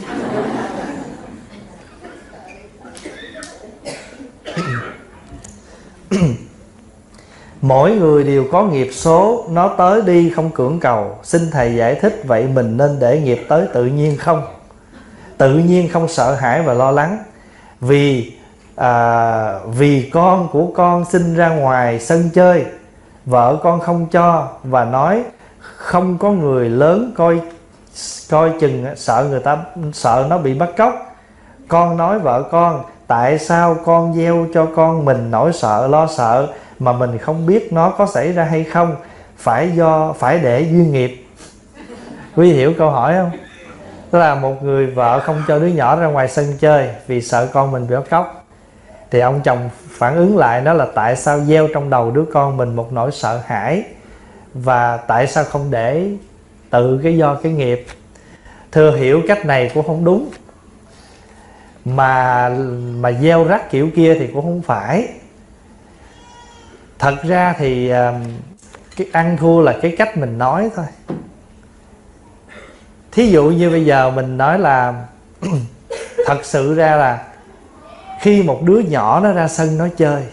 Mỗi người đều có nghiệp số, nó tới đi không cưỡng cầu. Xin thầy giải thích vậy mình nên để nghiệp tới tự nhiên không? Tự nhiên không sợ hãi và lo lắng. Vì à, vì con của con sinh ra ngoài sân chơi, vợ con không cho và nói không có người lớn coi coi chừng, sợ người ta, sợ nó bị bắt cóc. Con nói vợ con, tại sao con gieo cho con mình nỗi sợ lo sợ mà mình không biết nó có xảy ra hay không? Phải do phải để duyên nghiệp. Quý vị hiểu câu hỏi không? Tức là một người vợ không cho đứa nhỏ ra ngoài sân chơi vì sợ con mình bị bắt cóc, thì ông chồng phản ứng lại đó là tại sao gieo trong đầu đứa con mình một nỗi sợ hãi, và tại sao không để tự cái do cái nghiệp. Thưa, hiểu cách này cũng không đúng, mà mà gieo rắc kiểu kia thì cũng không phải. Thật ra thì cái ăn thua là cái cách mình nói thôi. Thí dụ như bây giờ mình nói là thật sự ra là khi một đứa nhỏ nó ra sân nó chơi,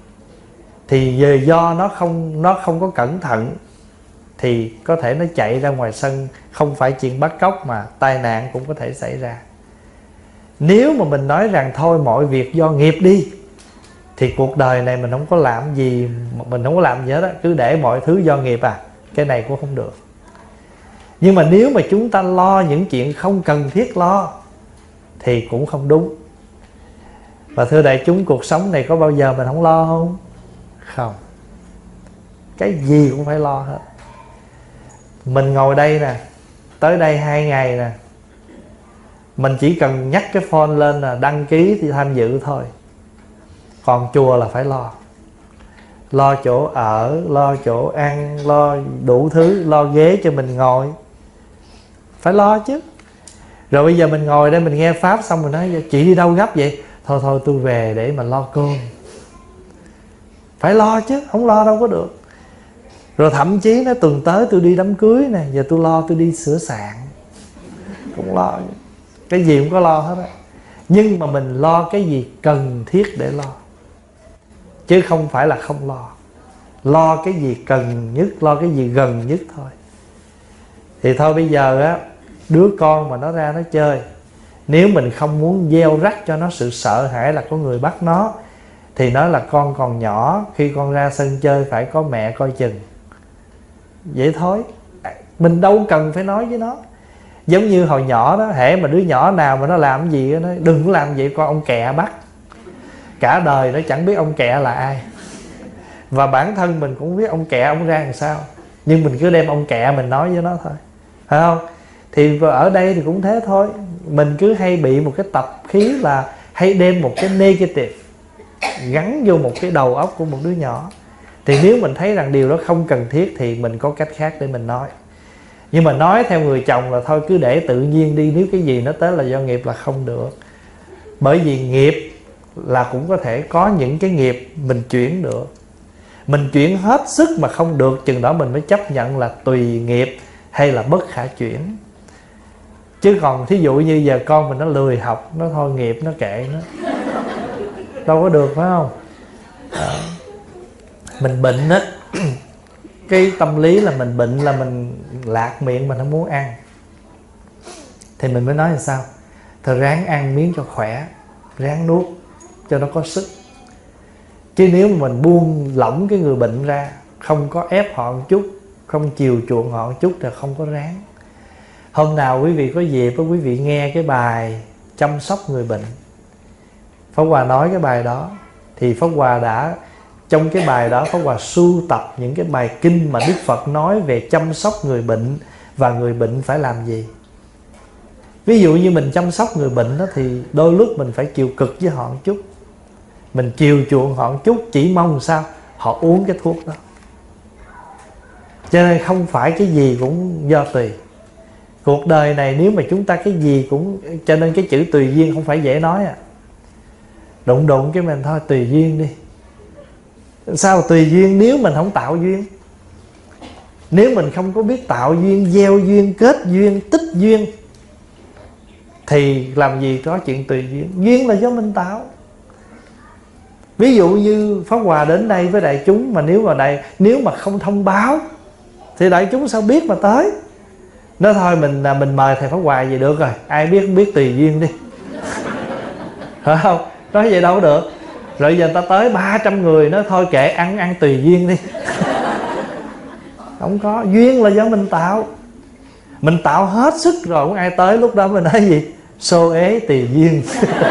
thì về do nó không nó không có cẩn thận, thì có thể nó chạy ra ngoài sân, không phải chuyện bắt cóc mà tai nạn cũng có thể xảy ra. Nếu mà mình nói rằng thôi mọi việc do nghiệp đi, thì cuộc đời này mình không có làm gì, mình không có làm gì hết á, cứ để mọi thứ do nghiệp à, cái này cũng không được. Nhưng mà nếu mà chúng ta lo những chuyện không cần thiết lo thì cũng không đúng. Và thưa đại chúng, cuộc sống này có bao giờ mình không lo không? Không. Cái gì cũng phải lo hết. Mình ngồi đây nè, tới đây hai ngày nè, mình chỉ cần nhắc cái phone lên là đăng ký thì tham dự thôi. Còn chùa là phải lo. Lo chỗ ở, lo chỗ ăn, lo đủ thứ, lo ghế cho mình ngồi. Phải lo chứ. Rồi bây giờ mình ngồi đây mình nghe Pháp xong mình nói chị đi đâu gấp vậy? Thôi thôi tôi về để mà lo cơm. Phải lo chứ, không lo đâu có được. Rồi thậm chí nó tuần tới tôi đi đám cưới nè, giờ tôi lo tôi đi sửa soạn, cũng lo. Cái gì cũng có lo hết á. Nhưng mà mình lo cái gì cần thiết để lo, chứ không phải là không lo. Lo cái gì cần nhất, lo cái gì gần nhất thôi. Thì thôi bây giờ á, đứa con mà nó ra nó chơi, nếu mình không muốn gieo rắc cho nó sự sợ hãi là có người bắt nó, thì nói là con còn nhỏ, khi con ra sân chơi phải có mẹ coi chừng. Vậy thôi. Mình đâu cần phải nói với nó. Giống như hồi nhỏ đó, hễ mà đứa nhỏ nào mà nó làm cái gì đó, nói đừng làm vậy con ông kẹ bắt. Cả đời nó chẳng biết ông kẹ là ai. Và bản thân mình cũng biết ông kẹ ông ra làm sao, nhưng mình cứ đem ông kẹ mình nói với nó thôi, phải không? Thì ở đây thì cũng thế thôi. Mình cứ hay bị một cái tập khí là hay đem một cái negative gắn vô một cái đầu óc của một đứa nhỏ. Thì nếu mình thấy rằng điều đó không cần thiết thì mình có cách khác để mình nói. Nhưng mà nói theo người chồng là thôi cứ để tự nhiên đi, nếu cái gì nó tới là do nghiệp là không được. Bởi vì nghiệp là cũng có thể có những cái nghiệp mình chuyển được. Mình chuyển hết sức mà không được, chừng đó mình mới chấp nhận là tùy nghiệp hay là bất khả chuyển. Chứ còn thí dụ như giờ con mình nó lười học, nó thôi nghiệp nó kệ nó, đâu có được, phải không? À, mình bệnh á, cái tâm lý là mình bệnh là mình lạc miệng, mình không muốn ăn, thì mình mới nói là sao? Thôi ráng ăn miếng cho khỏe, ráng nuốt cho nó có sức. Chứ nếu mà mình buông lỏng cái người bệnh ra, không có ép họ một chút, không chiều chuộng họ một chút thì không có ráng. Hôm nào quý vị có dịp, quý vị nghe cái bài chăm sóc người bệnh, Pháp Hòa nói cái bài đó, thì Pháp Hòa đã, trong cái bài đó Pháp Hòa sưu tập những cái bài kinh mà Đức Phật nói về chăm sóc người bệnh và người bệnh phải làm gì. Ví dụ như mình chăm sóc người bệnh đó, thì đôi lúc mình phải chịu cực với họ một chút, mình chiều chuộng họ một chút, chỉ mong sao họ uống cái thuốc đó. Cho nên không phải cái gì cũng do tùy. Cuộc đời này nếu mà chúng ta cái gì cũng, cho nên cái chữ tùy duyên không phải dễ nói à. Đụng đụng cái mình thôi tùy duyên đi. Sao tùy duyên nếu mình không tạo duyên? Nếu mình không có biết tạo duyên, gieo duyên, kết duyên, tích duyên, thì làm gì có chuyện tùy duyên. Duyên là do mình tạo. Ví dụ như Pháp Hòa đến đây với đại chúng, mà nếu mà đại nếu mà không thông báo thì đại chúng sao biết mà tới. Nói thôi mình mình mời thầy Pháp Hòa về được rồi, ai biết biết tùy duyên đi. Phải không? Nói vậy đâu có được. Rồi giờ ta tới ba trăm người, nói thôi kệ, ăn ăn tùy duyên đi. Không có. Duyên là do mình tạo. Mình tạo hết sức rồi, không ai tới, lúc đó mình nói gì? Xô ế tùy duyên.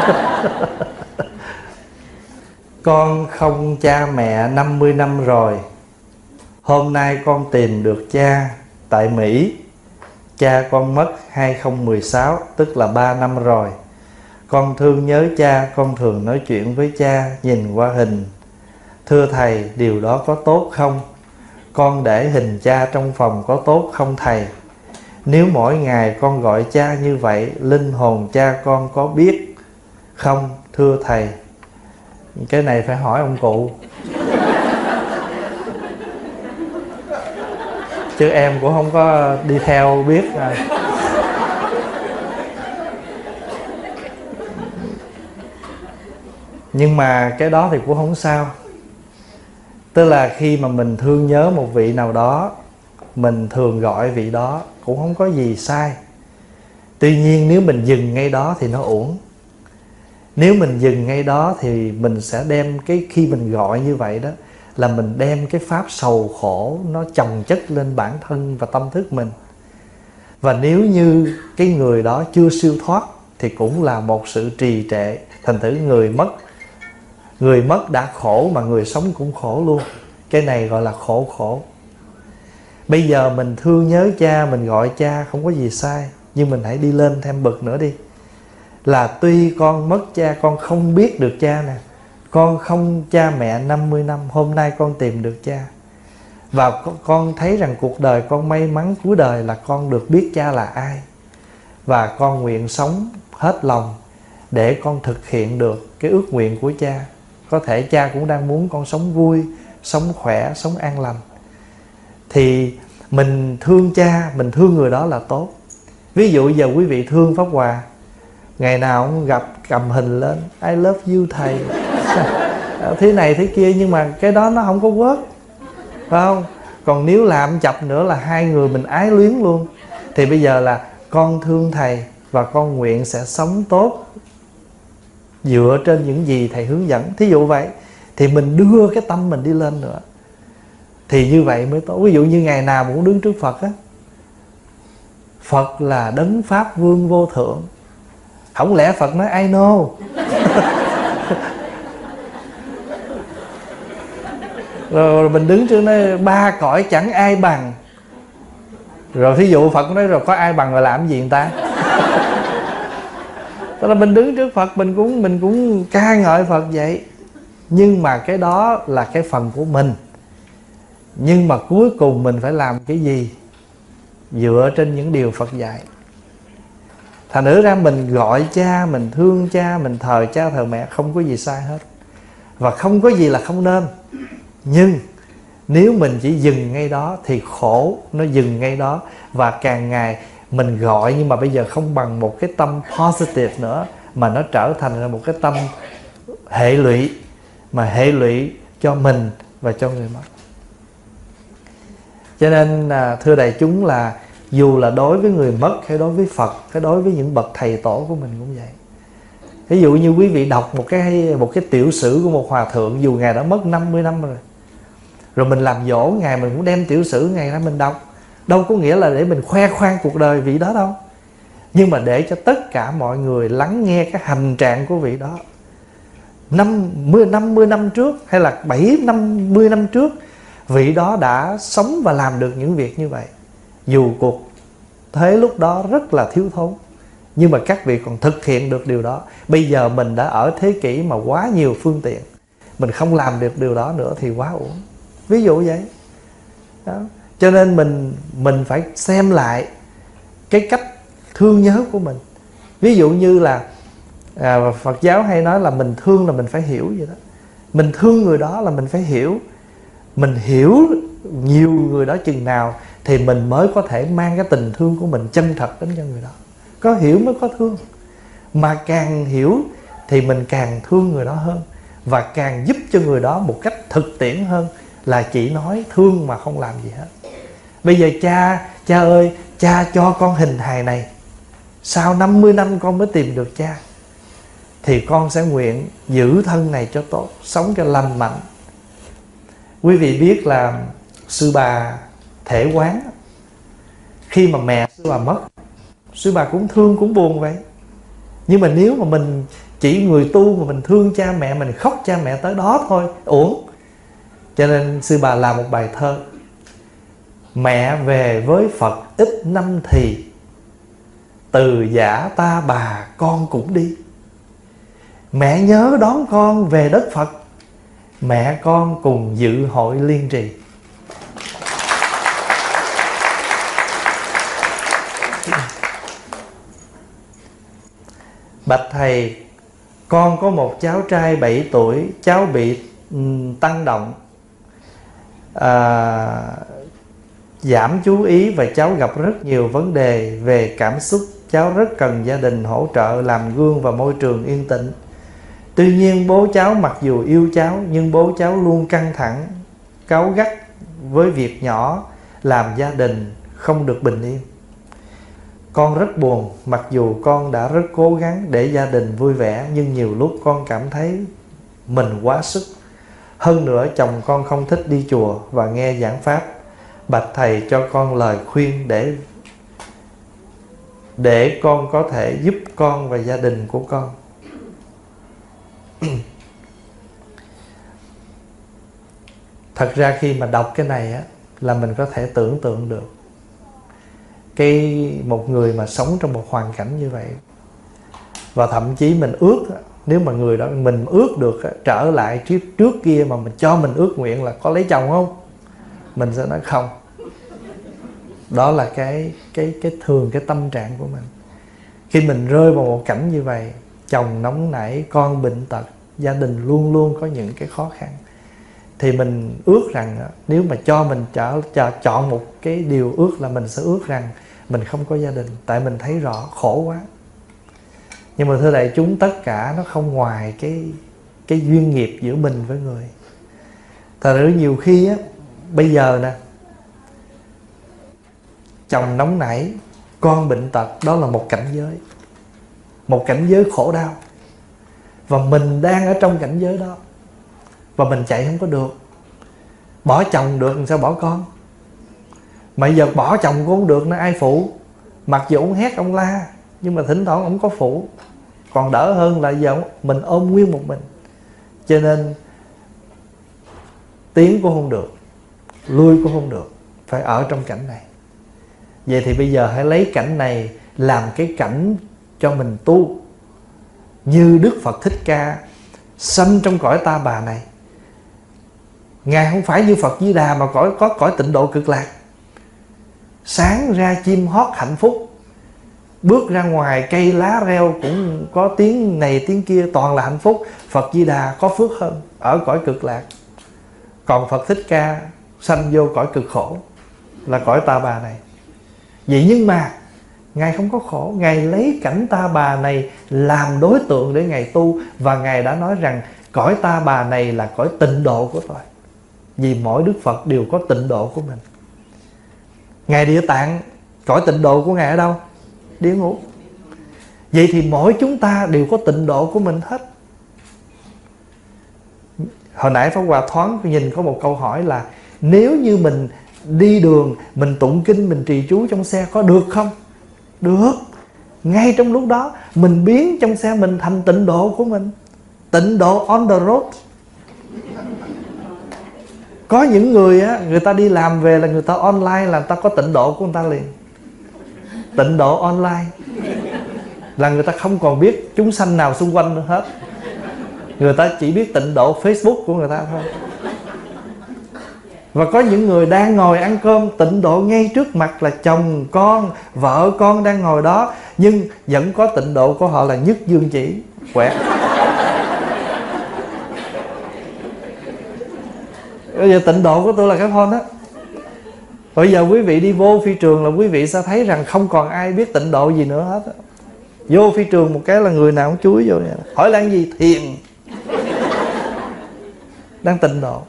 Con không cha mẹ năm mươi năm rồi. Hôm nay con tìm được cha tại Mỹ. Cha con mất hai không một sáu, tức là ba năm rồi. Con thương nhớ cha, con thường nói chuyện với cha nhìn qua hình. Thưa thầy, điều đó có tốt không? Con để hình cha trong phòng có tốt không thầy? Nếu mỗi ngày con gọi cha như vậy, linh hồn cha con có biết không thưa thầy? Cái này phải hỏi ông cụ, chứ em cũng không có đi theo biết à. Nhưng mà cái đó thì cũng không sao. Tức là khi mà mình thương nhớ một vị nào đó, mình thường gọi vị đó, cũng không có gì sai. Tuy nhiên nếu mình dừng ngay đó thì nó uổng. Nếu mình dừng ngay đó thì mình sẽ đem cái, khi mình gọi như vậy đó, là mình đem cái pháp sầu khổ nó chồng chất lên bản thân và tâm thức mình. Và nếu như cái người đó chưa siêu thoát thì cũng là một sự trì trệ. Thành thử người mất Người mất đã khổ mà người sống cũng khổ luôn. Cái này gọi là khổ khổ. Bây giờ mình thương nhớ cha, mình gọi cha không có gì sai. Nhưng mình hãy đi lên thêm bậc nữa đi. Là tuy con mất cha, con không biết được cha nè, con không cha mẹ năm mươi năm, hôm nay con tìm được cha. Và con thấy rằng cuộc đời con may mắn cuối đời là con được biết cha là ai. Và con nguyện sống hết lòng để con thực hiện được cái ước nguyện của cha. Có thể cha cũng đang muốn con sống vui, sống khỏe, sống an lành. Thì mình thương cha, mình thương người đó là tốt. Ví dụ giờ quý vị thương Pháp Hòa, ngày nào cũng gặp cầm hình lên I love you thầy, thế này thế kia, nhưng mà cái đó nó không có work, phải không? Còn nếu làm chập nữa là hai người mình ái luyến luôn. Thì bây giờ là con thương thầy và con nguyện sẽ sống tốt dựa trên những gì thầy hướng dẫn. Thí dụ vậy thì mình đưa cái tâm mình đi lên nữa, thì như vậy mới tốt. Ví dụ như ngày nào cũng đứng trước Phật á, Phật là đấng pháp vương vô thượng. Không lẽ Phật nói I know. Rồi mình đứng trước nói ba cõi chẳng ai bằng. Rồi thí dụ Phật nói rồi có ai bằng rồi làm gì người ta? Tức là mình đứng trước Phật mình cũng mình cũng ca ngợi Phật vậy. Nhưng mà cái đó là cái phần của mình. Nhưng mà cuối cùng mình phải làm cái gì? Dựa trên những điều Phật dạy. Thành thử ra mình gọi cha, mình thương cha, mình thờ cha thờ mẹ, không có gì sai hết. Và không có gì là không nên. Nhưng Nếu mình chỉ dừng ngay đó thì khổ nó dừng ngay đó, và càng ngày mình gọi nhưng mà bây giờ không bằng một cái tâm positive nữa, mà nó trở thành là một cái tâm hệ lụy, mà hệ lụy cho mình và cho người mất. Cho nên à, thưa đại chúng, là dù là đối với người mất hay đối với Phật hay đối với những bậc thầy tổ của mình cũng vậy. Ví dụ như quý vị đọc một cái một cái tiểu sử của một hòa thượng, dù ngài đã mất năm mươi năm rồi, rồi mình làm dỗ ngài, mình cũng đem tiểu sử ngài ra mình đọc. Đâu có nghĩa là để mình khoe khoang cuộc đời vị đó đâu, nhưng mà để cho tất cả mọi người lắng nghe cái hành trạng của vị đó. năm mươi, năm mươi năm trước hay là bảy năm mươi năm trước, vị đó đã sống và làm được những việc như vậy. Dù cuộc thế lúc đó rất là thiếu thốn, nhưng mà các vị còn thực hiện được điều đó. Bây giờ mình đã ở thế kỷ mà quá nhiều phương tiện, mình không làm được điều đó nữa thì quá uổng. Ví dụ vậy đó. Cho nên mình mình phải xem lại cái cách thương nhớ của mình. Ví dụ như là à, Phật giáo hay nói là mình thương là mình phải hiểu vậy đó. Mình thương người đó là mình phải hiểu. Mình hiểu nhiều người đó chừng nào thì mình mới có thể mang cái tình thương của mình chân thật đến cho người đó. Có hiểu mới có thương. Mà càng hiểu thì mình càng thương người đó hơn, và càng giúp cho người đó một cách thực tiễn hơn là chỉ nói thương mà không làm gì hết. Bây giờ cha, cha ơi, cha cho con hình hài này, sau năm mươi năm con mới tìm được cha, thì con sẽ nguyện giữ thân này cho tốt, sống cho lành mạnh. Quý vị biết là sư bà Thể Quán, khi mà mẹ sư bà mất, sư bà cũng thương cũng buồn vậy. Nhưng mà nếu mà mình chỉ người tu mà mình thương cha mẹ, mình khóc cha mẹ tới đó thôi, uổng. Cho nên sư bà làm một bài thơ: mẹ về với Phật ít năm thì, từ giả ta bà con cũng đi. Mẹ nhớ đón con về đất Phật, mẹ con cùng dự hội liên trì. Bạch thầy, con có một cháu trai bảy tuổi, cháu bị um, tăng động, à, giảm chú ý, và cháu gặp rất nhiều vấn đề về cảm xúc. Cháu rất cần gia đình hỗ trợ, làm gương và môi trường yên tĩnh. Tuy nhiên bố cháu mặc dù yêu cháu, nhưng bố cháu luôn căng thẳng, cáu gắt với việc nhỏ, làm gia đình không được bình yên. Con rất buồn, mặc dù con đã rất cố gắng để gia đình vui vẻ, nhưng nhiều lúc con cảm thấy mình quá sức. Hơn nữa chồng con không thích đi chùa và nghe giảng pháp. Bạch thầy cho con lời khuyên để để con có thể giúp con và gia đình của con. Thật ra khi mà đọc cái này á, là mình có thể tưởng tượng được cái một người mà sống trong một hoàn cảnh như vậy. Và thậm chí mình ước, nếu mà người đó mình ước được trở lại trước, trước kia mà mình cho mình ước nguyện là có lấy chồng không, mình sẽ nói không. Đó là cái cái cái thường cái tâm trạng của mình. Khi mình rơi vào một cảnh như vậy, chồng nóng nảy, con bệnh tật, gia đình luôn luôn có những cái khó khăn, thì mình ước rằng nếu mà cho mình trở, trở, chọn một cái điều ước là mình sẽ ước rằng mình không có gia đình, tại mình thấy rõ khổ quá. Nhưng mà thưa đại chúng, tất cả nó không ngoài cái cái duyên nghiệp giữa mình với người. Thật ra nhiều khi á, bây giờ nè, chồng nóng nảy, con bệnh tật, đó là một cảnh giới, một cảnh giới khổ đau. Và mình đang ở trong cảnh giới đó, và mình chạy không có được. Bỏ chồng được, làm sao bỏ con? Mà giờ bỏ chồng cũng không được, nó ai phụ? Mặc dù ông hét ông la, nhưng mà thỉnh thoảng ông có phụ. Còn đỡ hơn là giờ mình ôm nguyên một mình. Cho nên tiến cũng không được, lui cũng không được, phải ở trong cảnh này. Vậy thì bây giờ hãy lấy cảnh này làm cái cảnh cho mình tu. Như Đức Phật Thích Ca sanh trong cõi ta bà này, Ngài không phải như Phật Di Đà mà cõi, có cõi tịnh độ cực lạc. Sáng ra chim hót hạnh phúc, bước ra ngoài cây lá reo cũng có tiếng này tiếng kia, toàn là hạnh phúc. Phật Di Đà có phước hơn, ở cõi cực lạc. Còn Phật Thích Ca sanh vô cõi cực khổ, là cõi ta bà này. Vậy nhưng mà Ngài không có khổ. Ngài lấy cảnh ta bà này làm đối tượng để Ngài tu. Và Ngài đã nói rằng cõi ta bà này là cõi tịnh độ của tôi. Vì mỗi Đức Phật đều có tịnh độ của mình. Ngài Địa Tạng, cõi tịnh độ của Ngài ở đâu? Địa ngục. Vậy thì mỗi chúng ta đều có tịnh độ của mình hết. Hồi nãy Pháp Hòa thoáng nhìn có một câu hỏi là nếu như mình đi đường, mình tụng kinh, mình trì chú trong xe có được không? Được. Ngay trong lúc đó mình biến trong xe mình thành tịnh độ của mình. Tịnh độ on the road. Có những người á, người ta đi làm về là người ta online, là người ta có tịnh độ của người ta liền. Tịnh độ online là người ta không còn biết chúng sanh nào xung quanh nữa hết. Người ta chỉ biết tịnh độ Facebook của người ta thôi. Và có những người đang ngồi ăn cơm, tịnh độ ngay trước mặt là chồng, con, vợ con đang ngồi đó, nhưng vẫn có tịnh độ của họ là nhất dương chỉ, quẹt. Bây giờ tịnh độ của tôi là cái phone đó. Bây giờ quý vị đi vô phi trường là quý vị sẽ thấy rằng không còn ai biết tịnh độ gì nữa hết. Vô phi trường một cái là người nào cũng chúi vô. Hỏi là gì? Thiền. Đang tịnh độ.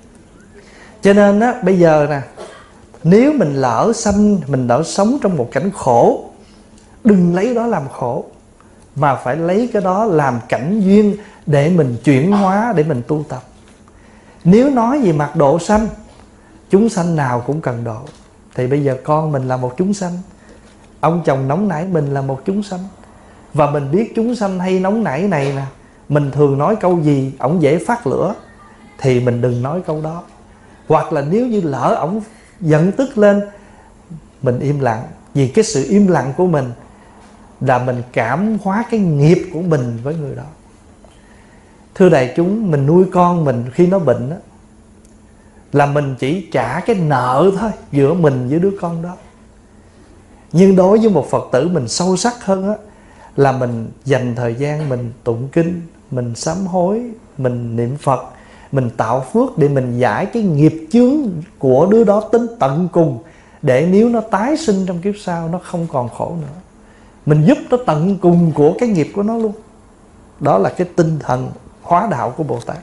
Cho nên á, bây giờ nè, nếu mình lỡ sanh, mình lỡ sống trong một cảnh khổ, đừng lấy đó làm khổ, mà phải lấy cái đó làm cảnh duyên để mình chuyển hóa, để mình tu tập. Nếu nói về mặt độ sanh, chúng sanh nào cũng cần độ. Thì bây giờ con mình là một chúng sanh, ông chồng nóng nảy mình là một chúng sanh. Và mình biết chúng sanh hay nóng nảy này nè, mình thường nói câu gì ổng dễ phát lửa thì mình đừng nói câu đó. Hoặc là nếu như lỡ ổng giận tức lên, mình im lặng. Vì cái sự im lặng của mình là mình cảm hóa cái nghiệp của mình với người đó. Thưa đại chúng, mình nuôi con mình khi nó bệnh đó, là mình chỉ trả cái nợ thôi giữa mình với đứa con đó. Nhưng đối với một Phật tử mình sâu sắc hơn á, là mình dành thời gian mình tụng kinh, mình sám hối, mình niệm Phật, mình tạo phước để mình giải cái nghiệp chướng của đứa đó đến tận cùng, để nếu nó tái sinh trong kiếp sau nó không còn khổ nữa. Mình giúp nó tận cùng của cái nghiệp của nó luôn. Đó là cái tinh thần hóa đạo của Bồ Tát.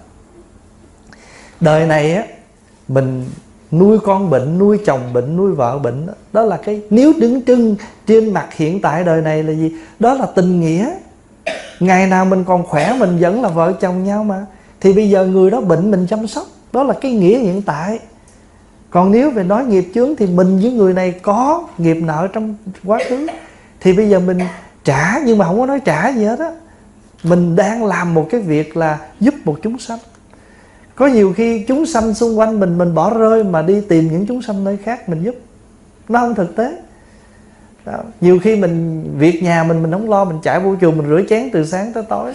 Đời này á, mình nuôi con bệnh, nuôi chồng bệnh, nuôi vợ bệnh, đó, đó là cái, nếu đứng trưng trên mặt hiện tại đời này là gì? Đó là tình nghĩa. Ngày nào mình còn khỏe mình vẫn là vợ chồng nhau mà. Thì bây giờ người đó bệnh mình chăm sóc, đó là cái nghĩa hiện tại. Còn nếu về nói nghiệp chướng thì mình với người này có nghiệp nợ trong quá khứ, thì bây giờ mình trả, nhưng mà không có nói trả gì hết á. Mình đang làm một cái việc là giúp một chúng sanh. Có nhiều khi chúng sanh xung quanh mình, mình bỏ rơi mà đi tìm những chúng sanh nơi khác mình giúp, nó không thực tế đó. Nhiều khi mình việc nhà mình mình không lo, mình chạy vô chùa mình rửa chén từ sáng tới tối.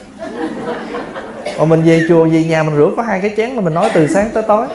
Còn mình về chùa, về nhà mình rửa có hai cái chén là mình nói từ sáng tới tối.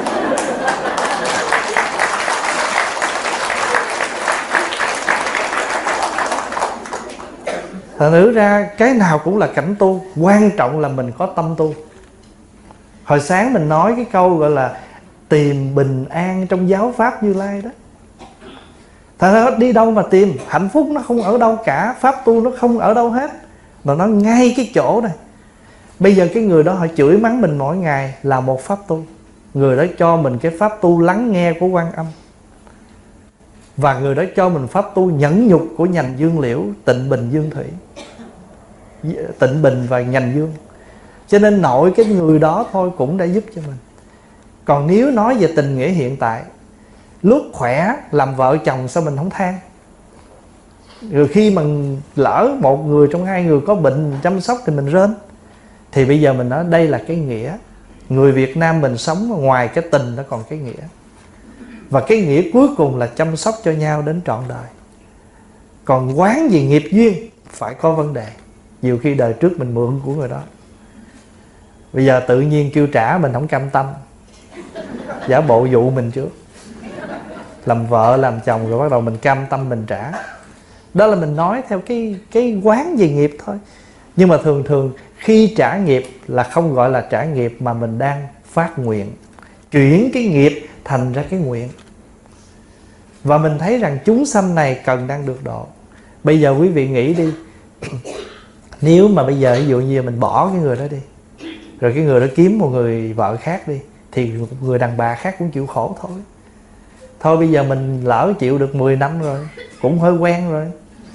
Thật nữ ra cái nào cũng là cảnh tu, quan trọng là mình có tâm tu. Hồi sáng mình nói cái câu gọi là tìm bình an trong giáo pháp Như Lai đó. Thật ra đi đâu mà tìm, hạnh phúc nó không ở đâu cả, pháp tu nó không ở đâu hết, mà nó ngay cái chỗ này. Bây giờ cái người đó họ chửi mắng mình mỗi ngày là một pháp tu. Người đó cho mình cái pháp tu lắng nghe của Quan Âm, và người đó cho mình pháp tu nhẫn nhục của Nhành Dương Liễu, Tịnh Bình Dương Thủy, Tịnh Bình và Nhành Dương. Cho nên nội cái người đó thôi cũng đã giúp cho mình. Còn nếu nói về tình nghĩa hiện tại, lúc khỏe làm vợ chồng sao mình không than? Rồi khi mà lỡ một người trong hai người có bệnh chăm sóc thì mình rên. Thì bây giờ mình nói đây là cái nghĩa. Người Việt Nam mình sống ngoài cái tình nó còn cái nghĩa. Và cái nghĩa cuối cùng là chăm sóc cho nhau đến trọn đời. Còn quán gì nghiệp duyên phải có vấn đề. Nhiều khi đời trước mình mượn của người đó, bây giờ tự nhiên kêu trả mình không cam tâm, giả bộ dụ mình trước, làm vợ làm chồng rồi bắt đầu mình cam tâm mình trả. Đó là mình nói theo cái, cái quán về nghiệp thôi. Nhưng mà thường thường khi trả nghiệp là không gọi là trả nghiệp, mà mình đang phát nguyện. chuyển cái nghiệp thành ra cái nguyện. Và mình thấy rằng chúng sanh này cần đang được độ. Bây giờ quý vị nghĩ đi, nếu mà bây giờ ví dụ như mình bỏ cái người đó đi, rồi cái người đó kiếm một người vợ khác đi, thì một người đàn bà khác cũng chịu khổ thôi. Thôi bây giờ mình lỡ chịu được mười năm rồi, cũng hơi quen rồi.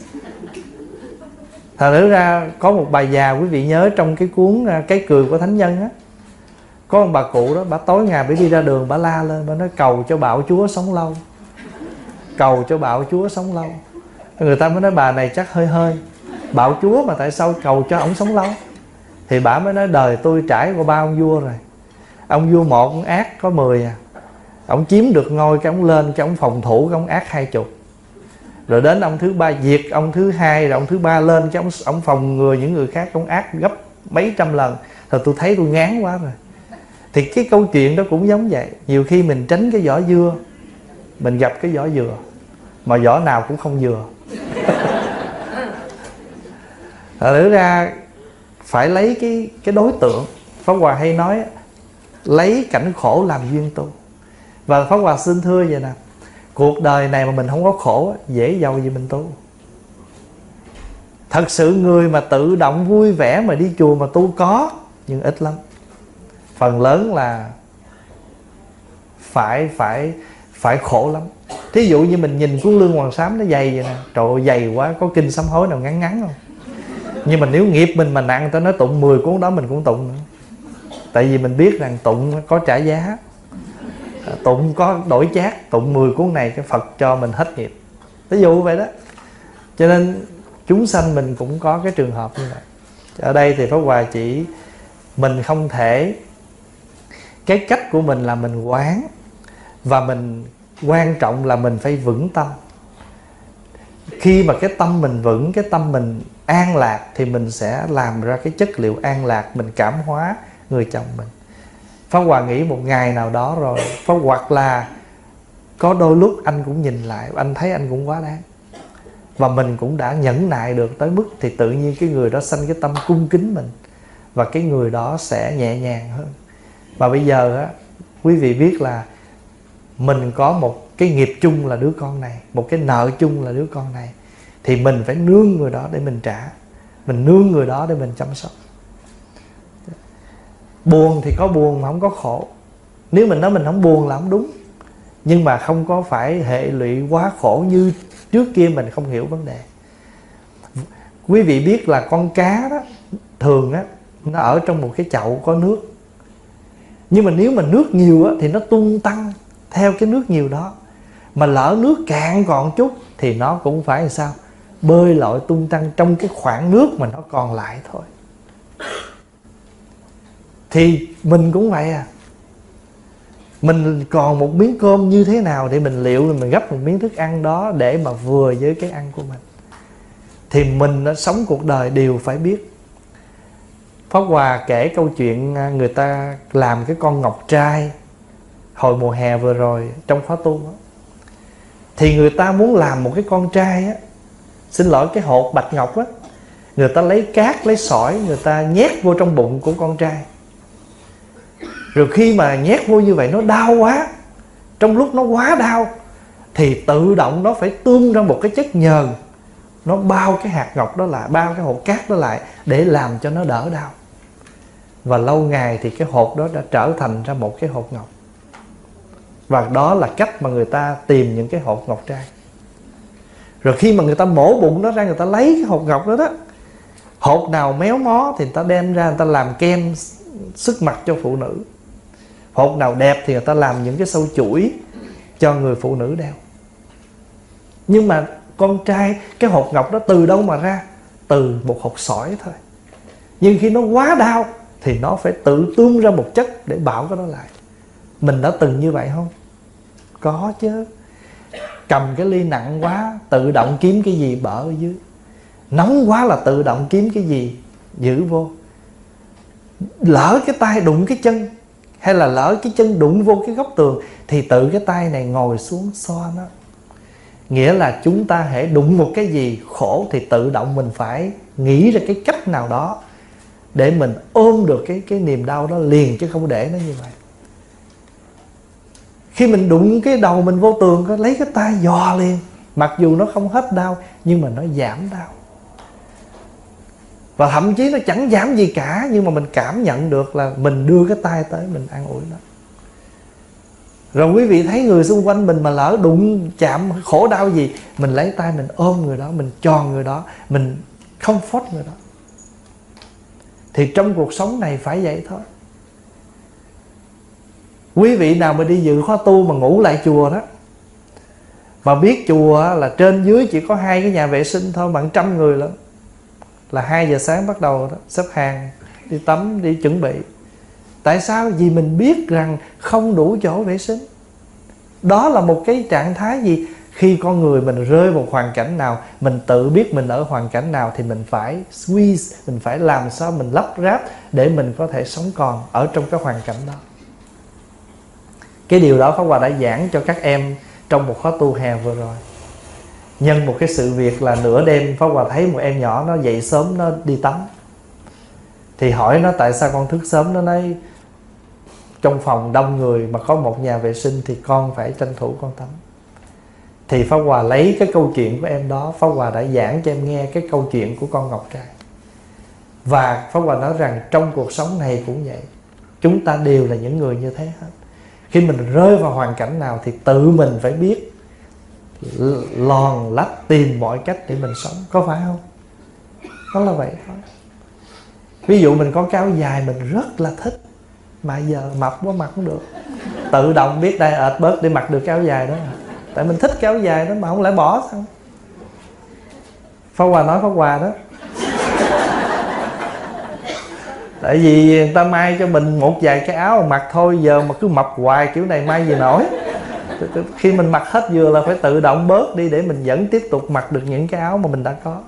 Thật thử ra có một bà già, quý vị nhớ trong cái cuốn Cái Cười Của Thánh Nhân á, có một bà cụ đó, bà tối ngày bà đi ra đường bà la lên, bà nói cầu cho bạo chúa sống lâu, cầu cho bạo chúa sống lâu. Người ta mới nói bà này chắc hơi hơi, bạo chúa mà tại sao cầu cho ổng sống lâu? Thì bà mới nói đời tôi trải qua ba ông vua rồi. Ông vua một ông ác có mười à, ông chiếm được ngôi cái ông lên, cái ông phòng thủ cái ông ác hai chục. Rồi đến ông thứ ba diệt ông thứ hai, rồi ông thứ ba lên cái ông, ông phòng ngừa những người khác, ông ác gấp mấy trăm lần. Thôi tôi thấy tôi ngán quá rồi. Thì cái câu chuyện đó cũng giống vậy. Nhiều khi mình tránh cái vỏ dưa, mình gặp cái vỏ dừa, mà vỏ nào cũng không dừa. Thật ra phải lấy cái, cái đối tượng. Pháp Hòa hay nói lấy cảnh khổ làm duyên tu. Và Pháp Hòa xin thưa vậy nè, cuộc đời này mà mình không có khổ, dễ giàu gì mình tu. Thật sự người mà tự động vui vẻ mà đi chùa mà tu có, nhưng ít lắm. Phần lớn là phải phải phải khổ lắm. Thí dụ như mình nhìn cuốn Lương Hoàng Sám nó dày vậy nè, trời ơi dày quá, có kinh sám hối nào ngắn ngắn không? Nhưng mà nếu nghiệp mình mà nặng, ta nói tụng mười cuốn đó mình cũng tụng nữa. Tại vì mình biết rằng tụng có trả giá, tụng có đổi chác, tụng mười cuốn này cái Phật cho mình hết nghiệp. Ví dụ vậy đó. Cho nên chúng sanh mình cũng có cái trường hợp như vậy. Ở đây thì Pháp Hòa chỉ mình không thể, cái cách của mình là mình quán, và mình quan trọng là mình phải vững tâm. Khi mà cái tâm mình vững, cái tâm mình an lạc, thì mình sẽ làm ra cái chất liệu an lạc, mình cảm hóa người chồng mình. Pháp Hòa nghĩ một ngày nào đó rồi, Pháp hoặc là có đôi lúc anh cũng nhìn lại, anh thấy anh cũng quá đáng, và mình cũng đã nhẫn nại được tới mức, thì tự nhiên cái người đó sanh cái tâm cung kính mình, và cái người đó sẽ nhẹ nhàng hơn. Và bây giờ á, quý vị biết là mình có một cái nghiệp chung là đứa con này, một cái nợ chung là đứa con này, thì mình phải nương người đó để mình trả, mình nương người đó để mình chăm sóc. Buồn thì có buồn mà không có khổ. Nếu mình nói mình không buồn là không đúng, nhưng mà không có phải hệ lụy quá khổ như trước kia mình không hiểu vấn đề. Quý vị biết là con cá đó, thường á, nó ở trong một cái chậu có nước. Nhưng mà nếu mà nước nhiều á, thì nó tung tăng theo cái nước nhiều đó. Mà lỡ nước cạn còn chút thì nó cũng phải làm sao? Bơi lội tung tăng trong cái khoảng nước mà nó còn lại thôi. Thì mình cũng vậy à. Mình còn một miếng cơm như thế nào thì mình liệu mình gấp một miếng thức ăn đó để mà vừa với cái ăn của mình. Thì mình đã sống cuộc đời đều phải biết. Pháp Hòa kể câu chuyện người ta làm cái con ngọc trai hồi mùa hè vừa rồi trong khóa tu á. Thì người ta muốn làm một cái con trai á, xin lỗi, cái hột bạch ngọc á, người ta lấy cát, lấy sỏi, người ta nhét vô trong bụng của con trai. Rồi khi mà nhét vô như vậy nó đau quá, trong lúc nó quá đau thì tự động nó phải tuôn ra một cái chất nhờn, nó bao cái hạt ngọc đó lại, bao cái hột cát đó lại để làm cho nó đỡ đau. Và lâu ngày thì cái hột đó đã trở thành ra một cái hột ngọc. Và đó là cách mà người ta tìm những cái hột ngọc trai. Rồi khi mà người ta mổ bụng nó ra, người ta lấy cái hột ngọc đó đó, hột nào méo mó thì người ta đem ra, người ta làm kem sức mặt cho phụ nữ. Hột nào đẹp thì người ta làm những cái sâu chuỗi cho người phụ nữ đeo. Nhưng mà con trai, cái hột ngọc đó từ đâu mà ra? Từ một hột sỏi thôi. Nhưng khi nó quá đau thì nó phải tự tuôn ra một chất để bảo cái đó lại. Mình đã từng như vậy không? Có chứ. Cầm cái ly nặng quá, tự động kiếm cái gì bở ở dưới. Nóng quá là tự động kiếm cái gì giữ vô. Lỡ cái tay đụng cái chân, hay là lỡ cái chân đụng vô cái góc tường, thì tự cái tay này ngồi xuống xoa nó. Nghĩa là chúng ta hễ đụng một cái gì khổ thì tự động mình phải nghĩ ra cái cách nào đó để mình ôm được cái, cái niềm đau đó liền, chứ không để nó như vậy. Khi mình đụng cái đầu mình vô tường, có lấy cái tay dò liền. Mặc dù nó không hết đau, nhưng mà nó giảm đau. Và thậm chí nó chẳng giảm gì cả, nhưng mà mình cảm nhận được là mình đưa cái tay tới, mình an ủi nó. Rồi quý vị thấy người xung quanh mình mà lỡ đụng chạm khổ đau gì, mình lấy tay mình ôm người đó, mình tròn người đó, mình comfort người đó. Thì trong cuộc sống này phải vậy thôi. Quý vị nào mà đi dự khóa tu mà ngủ lại chùa đó, mà biết chùa là trên dưới chỉ có hai cái nhà vệ sinh thôi, bằng trăm người lắm, là hai giờ sáng bắt đầu đó, xếp hàng đi tắm, đi chuẩn bị. Tại sao? Vì mình biết rằng không đủ chỗ vệ sinh. Đó là một cái trạng thái gì? Khi con người mình rơi vào hoàn cảnh nào, mình tự biết mình ở hoàn cảnh nào, thì mình phải squeeze, mình phải làm sao mình lắp ráp để mình có thể sống còn ở trong cái hoàn cảnh đó. Cái điều đó Pháp Hòa đã giảng cho các em trong một khóa tu hè vừa rồi. Nhân một cái sự việc là nửa đêm, Pháp Hòa thấy một em nhỏ nó dậy sớm, nó đi tắm. Thì hỏi nó tại sao con thức sớm. Nó nói trong phòng đông người mà có một nhà vệ sinh thì con phải tranh thủ con tắm. Thì Pháp Hòa lấy cái câu chuyện của em đó, Pháp Hòa đã giảng cho em nghe cái câu chuyện của con Ngọc Trai. Và Pháp Hòa nói rằng trong cuộc sống này cũng vậy, chúng ta đều là những người như thế hết. Khi mình rơi vào hoàn cảnh nào thì tự mình phải biết lòn lách tìm mọi cách để mình sống. Có phải không? Đó là vậy thôi. Ví dụ mình có cái áo dài mình rất là thích, mà giờ mập quá mặc không được, tự động biết đây ệt bớt để mặc được cái áo dài đó. Tại mình thích cái áo dài đó mà không lẽ bỏ sao? Pháp Hòa nói Pháp Hòa đó. Tại vì người ta may cho mình một vài cái áo mà mặc thôi, giờ mà cứ mập hoài kiểu này may gì nổi. Khi mình mặc hết vừa là phải tự động bớt đi để mình vẫn tiếp tục mặc được những cái áo mà mình đã có.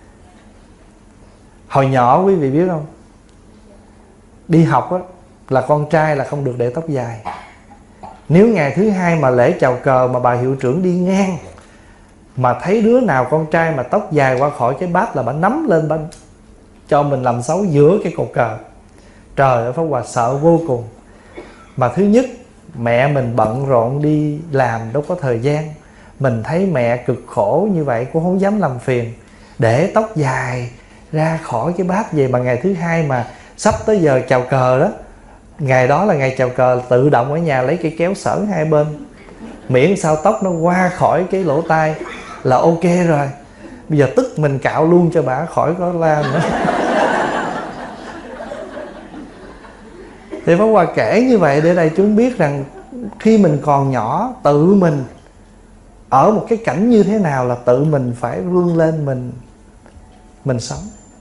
Hồi nhỏ quý vị biết không, đi học á, là con trai là không được để tóc dài. Nếu ngày thứ hai mà lễ chào cờ mà bà hiệu trưởng đi ngang mà thấy đứa nào con trai mà tóc dài qua khỏi cái bát là bà nắm lên, bà cho mình làm xấu giữa cái cột cờ. Trời ơi, Pháp Hòa sợ vô cùng. Mà thứ nhất, mẹ mình bận rộn đi làm đâu có thời gian. Mình thấy mẹ cực khổ như vậy cũng không dám làm phiền, để tóc dài ra khỏi cái bát về. Mà ngày thứ hai mà sắp tới giờ chào cờ đó, ngày đó là ngày chào cờ, tự động ở nhà lấy cây kéo xở hai bên, miễn sao tóc nó qua khỏi cái lỗ tai là ok rồi. Bây giờ tức mình cạo luôn cho bà khỏi có la nữa. Thì Pháp Hòa kể như vậy để đại chúng biết rằng khi mình còn nhỏ, tự mình ở một cái cảnh như thế nào là tự mình phải vươn lên, mình mình sống.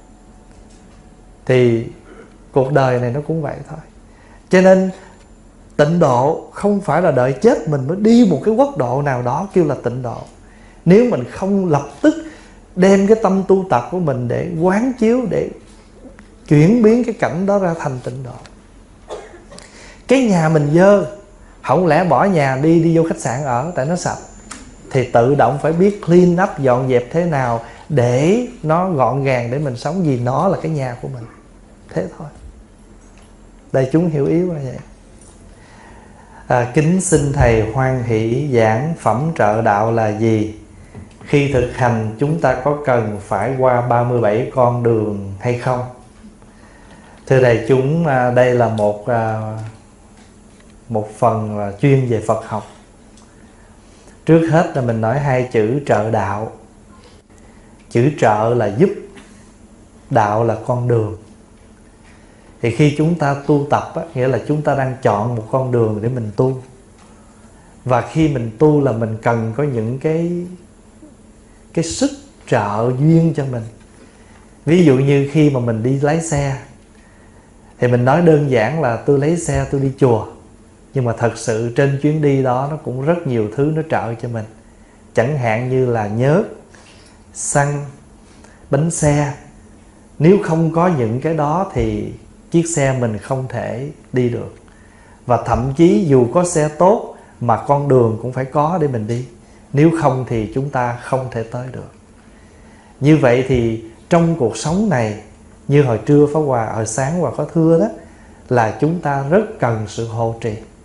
Thì cuộc đời này nó cũng vậy thôi. Cho nên tịnh độ không phải là đợi chết mình mới đi một cái quốc độ nào đó kêu là tịnh độ. Nếu mình không lập tức đem cái tâm tu tập của mình để quán chiếu, để chuyển biến cái cảnh đó ra thành tịnh độ. Cái nhà mình dơ, không lẽ bỏ nhà đi đi vô khách sạn ở tại nó sạch, thì tự động phải biết clean up, dọn dẹp thế nào để nó gọn gàng để mình sống, vì nó là cái nhà của mình. Thế thôi. Đại chúng hiểu ý là vậy. À, kính xin Thầy hoan hỷ giảng phẩm trợ đạo là gì? Khi thực hành chúng ta có cần phải qua ba mươi bảy con đường hay không? Thưa đại chúng, đây là một một phần chuyên về Phật học. Trước hết là mình nói hai chữ trợ đạo. Chữ trợ là giúp, đạo là con đường. Thì khi chúng ta tu tập á, nghĩa là chúng ta đang chọn một con đường để mình tu. Và khi mình tu là mình cần có những cái cái sức trợ duyên cho mình. Ví dụ như khi mà mình đi lái xe, thì mình nói đơn giản là tôi lấy xe tôi đi chùa, nhưng mà thật sự trên chuyến đi đó nó cũng rất nhiều thứ nó trợ cho mình. Chẳng hạn như là nhớt, xăng, bánh xe. Nếu không có những cái đó thì chiếc xe mình không thể đi được. Và thậm chí dù có xe tốt mà con đường cũng phải có để mình đi. Nếu không thì chúng ta không thể tới được. Như vậy thì trong cuộc sống này, như hồi trưa Pháp Hòa, hồi sáng Hòa có thưa đó, là chúng ta rất cần sự hộ trì.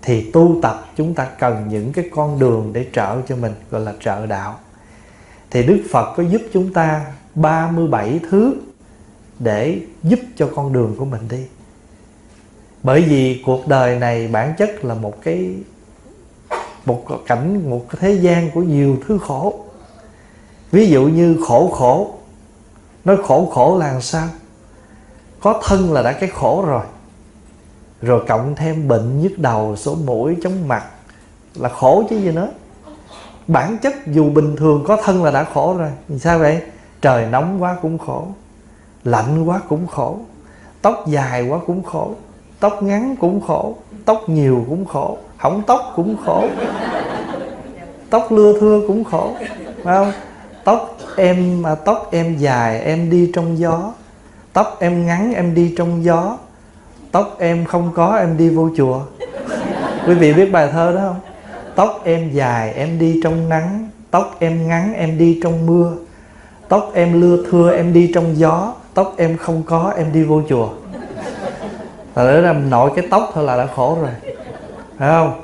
thì tu tập chúng ta cần những cái con đường để trợ cho mình, gọi là trợ đạo. Thì Đức Phật có giúp chúng ta ba mươi bảy thứ để giúp cho con đường của mình đi. Bởi vì cuộc đời này bản chất là một cái một cảnh, một cái thế gian của nhiều thứ khổ. Ví dụ như khổ khổ, nói khổ khổ là làm sao? Có thân là đã cái khổ rồi, rồi cộng thêm bệnh nhức đầu, sổ mũi, chóng mặt là khổ chứ gì nữa. Bản chất dù bình thường có thân là đã khổ rồi. Sao vậy? Trời nóng quá cũng khổ, lạnh quá cũng khổ, tóc dài quá cũng khổ, tóc ngắn cũng khổ, tóc nhiều cũng khổ, hỏng tóc cũng khổ, tóc lưa thưa cũng khổ, phải không? Tóc em à, tóc em dài em đi trong gió, tóc em ngắn em đi trong gió, tóc em không có em đi vô chùa. Quý vị biết bài thơ đó không? Tóc em dài em đi trong nắng, tóc em ngắn em đi trong mưa, tóc em lưa thưa em đi trong gió, tóc em không có em đi vô chùa. Là để làm nội cái tóc thôi là đã khổ rồi, phải không?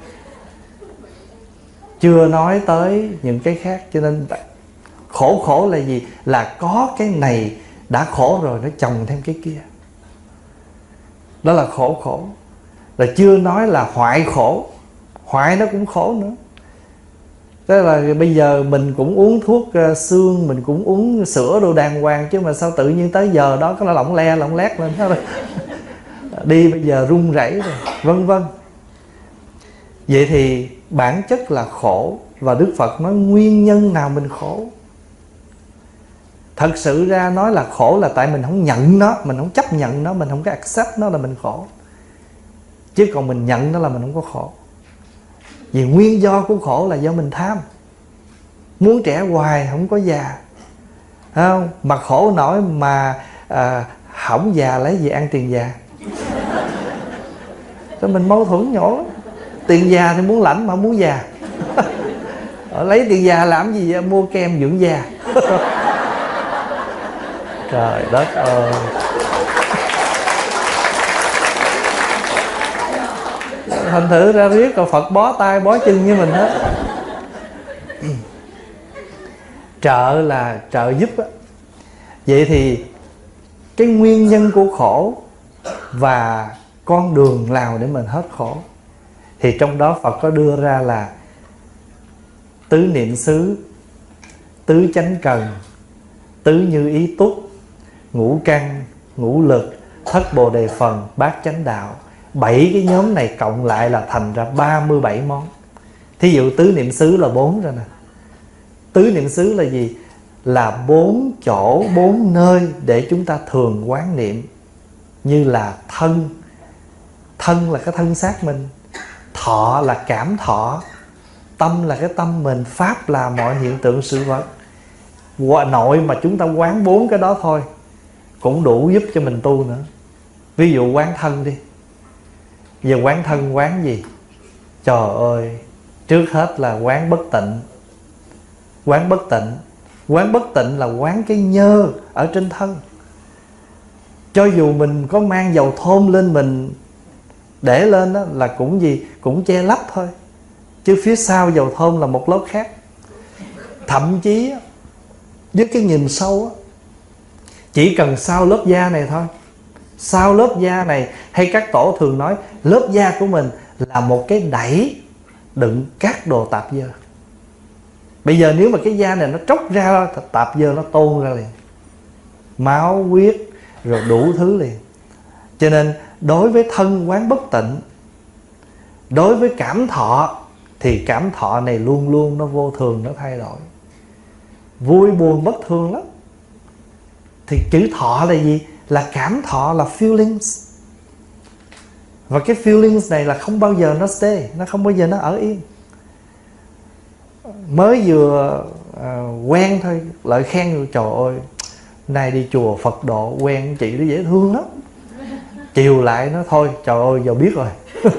Chưa nói tới những cái khác. Cho nên khổ khổ là gì? Là có cái này đã khổ rồi, nó chồng thêm cái kia. Đó là khổ khổ. Là chưa nói là hoại khổ. Hoại nó cũng khổ nữa. Tức là bây giờ mình cũng uống thuốc uh, xương, mình cũng uống sữa đồ đàng hoàng, chứ mà sao tự nhiên tới giờ đó có nó lỏng le lỏng lét lên đó. Đi bây giờ run rẩy rồi, vân vân. Vậy thì bản chất là khổ. Và Đức Phật nói nguyên nhân nào mình khổ? Thật sự ra nói là khổ là tại mình không nhận nó, mình không chấp nhận nó, mình không có accept nó là mình khổ. Chứ còn mình nhận nó là mình không có khổ. Vì nguyên do của khổ là do mình tham. Muốn trẻ hoài không có già, thấy không? Mà khổ nổi mà à, hỏng già lấy gì ăn tiền già. Cho mình mâu thuẫn nhỏ lắm. Tiền già thì muốn lãnh mà không muốn già. Lấy tiền già làm gì vậy? Mua kem dưỡng da. Trời đất ơi. Thành thử ra riết rồi Phật bó tay bó chân với mình hết. Trợ là trợ giúp á. Vậy thì cái nguyên nhân của khổ và con đường nào để mình hết khổ, thì trong đó Phật có đưa ra là tứ niệm xứ, tứ chánh cần, tứ như ý túc, ngũ căn, ngũ lực, thất bồ đề phần, bát chánh đạo. Bảy cái nhóm này cộng lại là thành ra ba mươi bảy món. Thí dụ tứ niệm xứ là bốn rồi nè. Tứ niệm xứ là gì? Là bốn chỗ, bốn nơi để chúng ta thường quán niệm. Như là thân. Thân là cái thân xác mình. Thọ là cảm thọ. Tâm là cái tâm mình. Pháp là mọi hiện tượng sự vật. Nội mà chúng ta quán bốn cái đó thôi cũng đủ giúp cho mình tu nữa. Ví dụ quán thân đi. Giờ quán thân quán gì? Trời ơi, trước hết là quán bất tịnh. Quán bất tịnh. Quán bất tịnh là quán cái nhơ ở trên thân. Cho dù mình có mang dầu thơm lên mình để lên đó, là cũng gì? Cũng che lấp thôi. Chứ phía sau dầu thơm là một lớp khác. Thậm chí với cái nhìn sâu á, chỉ cần sau lớp da này thôi. Sau lớp da này, hay các tổ thường nói lớp da của mình là một cái đẩy đựng các đồ tạp dơ. Bây giờ nếu mà cái da này nó tróc ra, tạp dơ nó tôn ra liền, máu, huyết, rồi đủ thứ liền. Cho nên đối với thân quán bất tịnh. Đối với cảm thọ thì cảm thọ này luôn luôn nó vô thường, nó thay đổi. Vui buồn bất thường lắm. Thì chữ thọ là gì? Là cảm thọ, là feelings. Và cái feelings này là không bao giờ nó stay, nó không bao giờ nó ở yên. Mới vừa à, quen thôi, lợi khen rồi, trời ơi, nay đi chùa Phật độ quen chị nó dễ thương lắm. Chiều lại nó thôi, trời ơi, giờ biết rồi.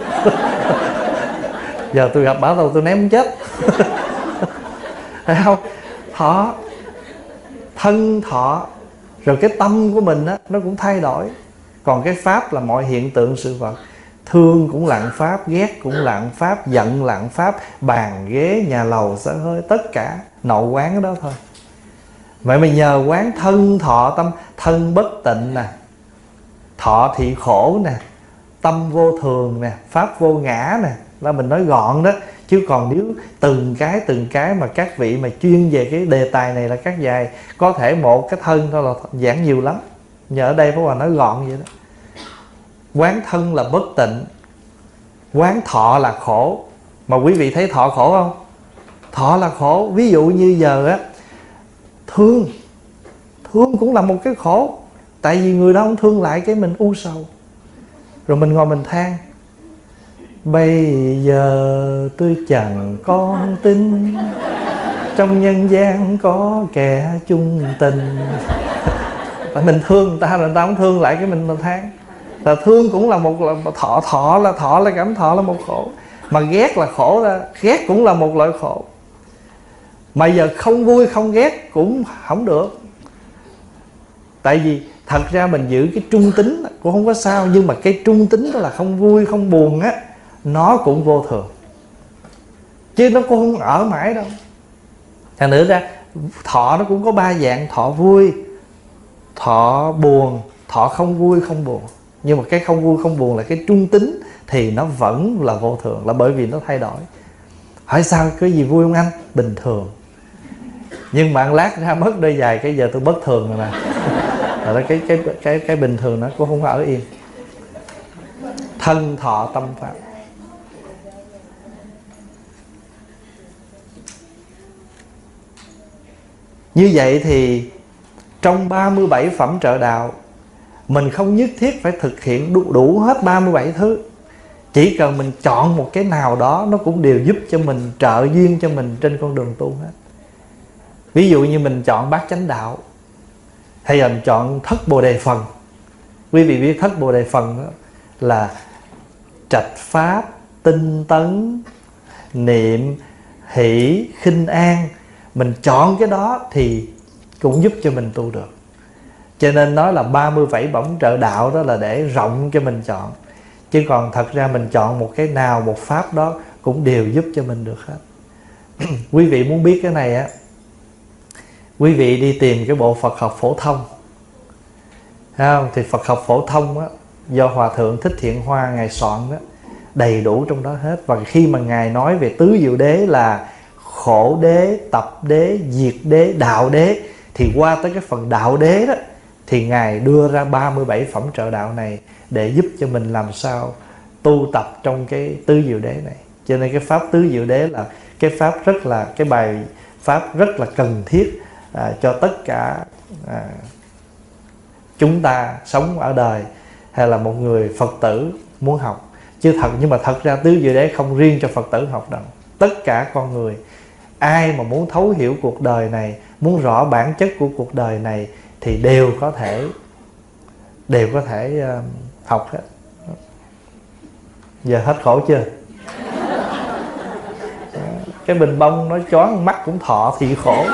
Giờ tôi gặp bà tôi tôi ném chết. Thấy không? Thọ, thân thọ. Rồi cái tâm của mình á, nó cũng thay đổi. Còn cái pháp là mọi hiện tượng sự vật. Thương cũng lặng pháp, ghét cũng lặng pháp, giận lặng pháp, bàn ghế nhà lầu xả hơi, tất cả nội quán đó thôi. Vậy mà nhờ quán thân thọ tâm, thân bất tịnh nè, thọ thị khổ nè, tâm vô thường nè, pháp vô ngã nè, là mình nói gọn đó. Chứ còn nếu từng cái từng cái mà các vị mà chuyên về cái đề tài này là các dài, có thể một cái thân thôi là giảng nhiều lắm. Nhờ ở đây Pháp Hòa nói gọn vậy đó. Quán thân là bất tịnh, quán thọ là khổ. Mà quý vị thấy thọ khổ không? Thọ là khổ. Ví dụ như giờ á, thương, thương cũng là một cái khổ. Tại vì người đó không thương lại, cái mình u sầu, rồi mình ngồi mình than, bây giờ tôi chẳng con tin trong nhân gian có kẻ chung tình. Tại mình thương người ta rồi người ta không thương lại, cái mình mình than. Là thương cũng là một là thọ, thọ là thọ là cảm thọ là một khổ. Mà ghét là khổ ra, ghét cũng là một loại khổ. Mà giờ không vui không ghét cũng không được. Tại vì thật ra mình giữ cái trung tính cũng không có sao, nhưng mà cái trung tính đó là không vui không buồn á, nó cũng vô thường, chứ nó cũng không ở mãi đâu. Thành nữa ra thọ nó cũng có ba dạng: thọ vui, thọ buồn, thọ không vui không buồn. Nhưng mà cái không vui không buồn là cái trung tính, thì nó vẫn là vô thường, là bởi vì nó thay đổi. Hỏi sao cái gì vui không anh? Bình thường. Nhưng mà lát ra mất đôi giày cái giờ tôi bất thường rồi nè. Là cái, cái, cái, cái bình thường nó cũng không có ở yên. Thân thọ tâm pháp. Như vậy thì trong ba mươi bảy phẩm trợ đạo, mình không nhất thiết phải thực hiện đủ, đủ hết ba mươi bảy thứ. Chỉ cần mình chọn một cái nào đó, nó cũng đều giúp cho mình, trợ duyên cho mình trên con đường tu hết. Ví dụ như mình chọn bát chánh đạo, hay là mình chọn thất bồ đề phần. Quý vị biết thất bồ đề phần đó là trạch pháp, tinh tấn, niệm, hỷ, khinh an. Mình chọn cái đó thì cũng giúp cho mình tu được. Cho nên nói là ba mươi bảy bổng trợ đạo đó là để rộng cho mình chọn. Chứ còn thật ra mình chọn một cái nào, một pháp đó cũng đều giúp cho mình được hết. Quý vị muốn biết cái này á, quý vị đi tìm cái bộ Phật học phổ thông, thấy không? Thì Phật học phổ thông á, do Hòa Thượng Thích Thiện Hoa Ngài soạn đó, đầy đủ trong đó hết. Và khi mà Ngài nói về tứ diệu đế là khổ đế, tập đế, diệt đế, đạo đế, thì qua tới cái phần đạo đế đó, thì Ngài đưa ra ba mươi bảy phẩm trợ đạo này để giúp cho mình làm sao tu tập trong cái tứ diệu đế này. Cho nên cái pháp tứ diệu đế là cái pháp rất là, cái bài pháp rất là cần thiết à, cho tất cả à, chúng ta sống ở đời, hay là một người Phật tử muốn học. Chứ thật, nhưng mà thật ra tứ diệu đế không riêng cho Phật tử học đâu. Tất cả con người, ai mà muốn thấu hiểu cuộc đời này, muốn rõ bản chất của cuộc đời này, thì đều có thể đều có thể uh, học hết. Giờ hết khổ chưa? Cái bình bông nói choáng mắt cũng thọ thì khổ.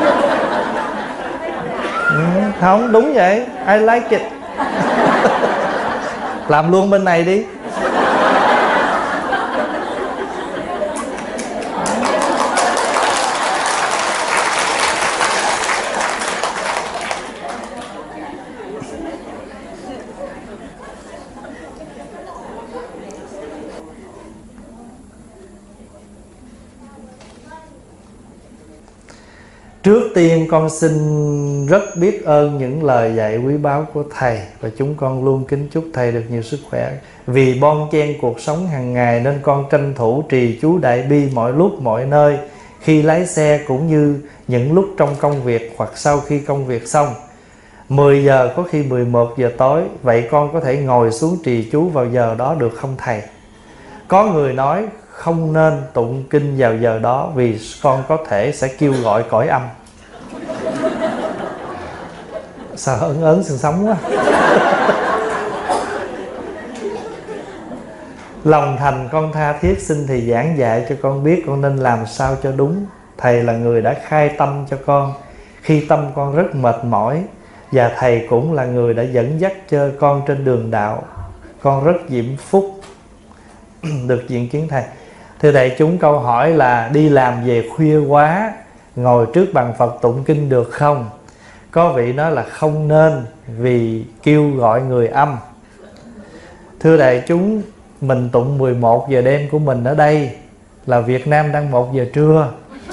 Ừ, không, đúng vậy. I like it. Làm luôn bên này đi. Trước tiên con xin rất biết ơn những lời dạy quý báu của Thầy, và chúng con luôn kính chúc Thầy được nhiều sức khỏe. Vì bon chen cuộc sống hàng ngày nên con tranh thủ trì chú Đại Bi mọi lúc mọi nơi, khi lái xe cũng như những lúc trong công việc hoặc sau khi công việc xong. mười giờ có khi mười một giờ tối, vậy con có thể ngồi xuống trì chú vào giờ đó được không Thầy? Có người nói không nên tụng kinh vào giờ đó vì con có thể sẽ kêu gọi cõi âm. Sao ấn ấn sừng sống quá. Lòng thành con tha thiết xin Thầy giảng dạy cho con biết con nên làm sao cho đúng. Thầy là người đã khai tâm cho con khi tâm con rất mệt mỏi, và Thầy cũng là người đã dẫn dắt cho con trên đường đạo. Con rất diễm phúc được diện kiến thầy. Thưa đại chúng, câu hỏi là đi làm về khuya quá, ngồi trước bàn Phật tụng kinh được không? Có vị nói là không nên, vì kêu gọi người âm. Thưa đại chúng, mình tụng mười một giờ đêm của mình ở đây là Việt Nam đang một giờ trưa,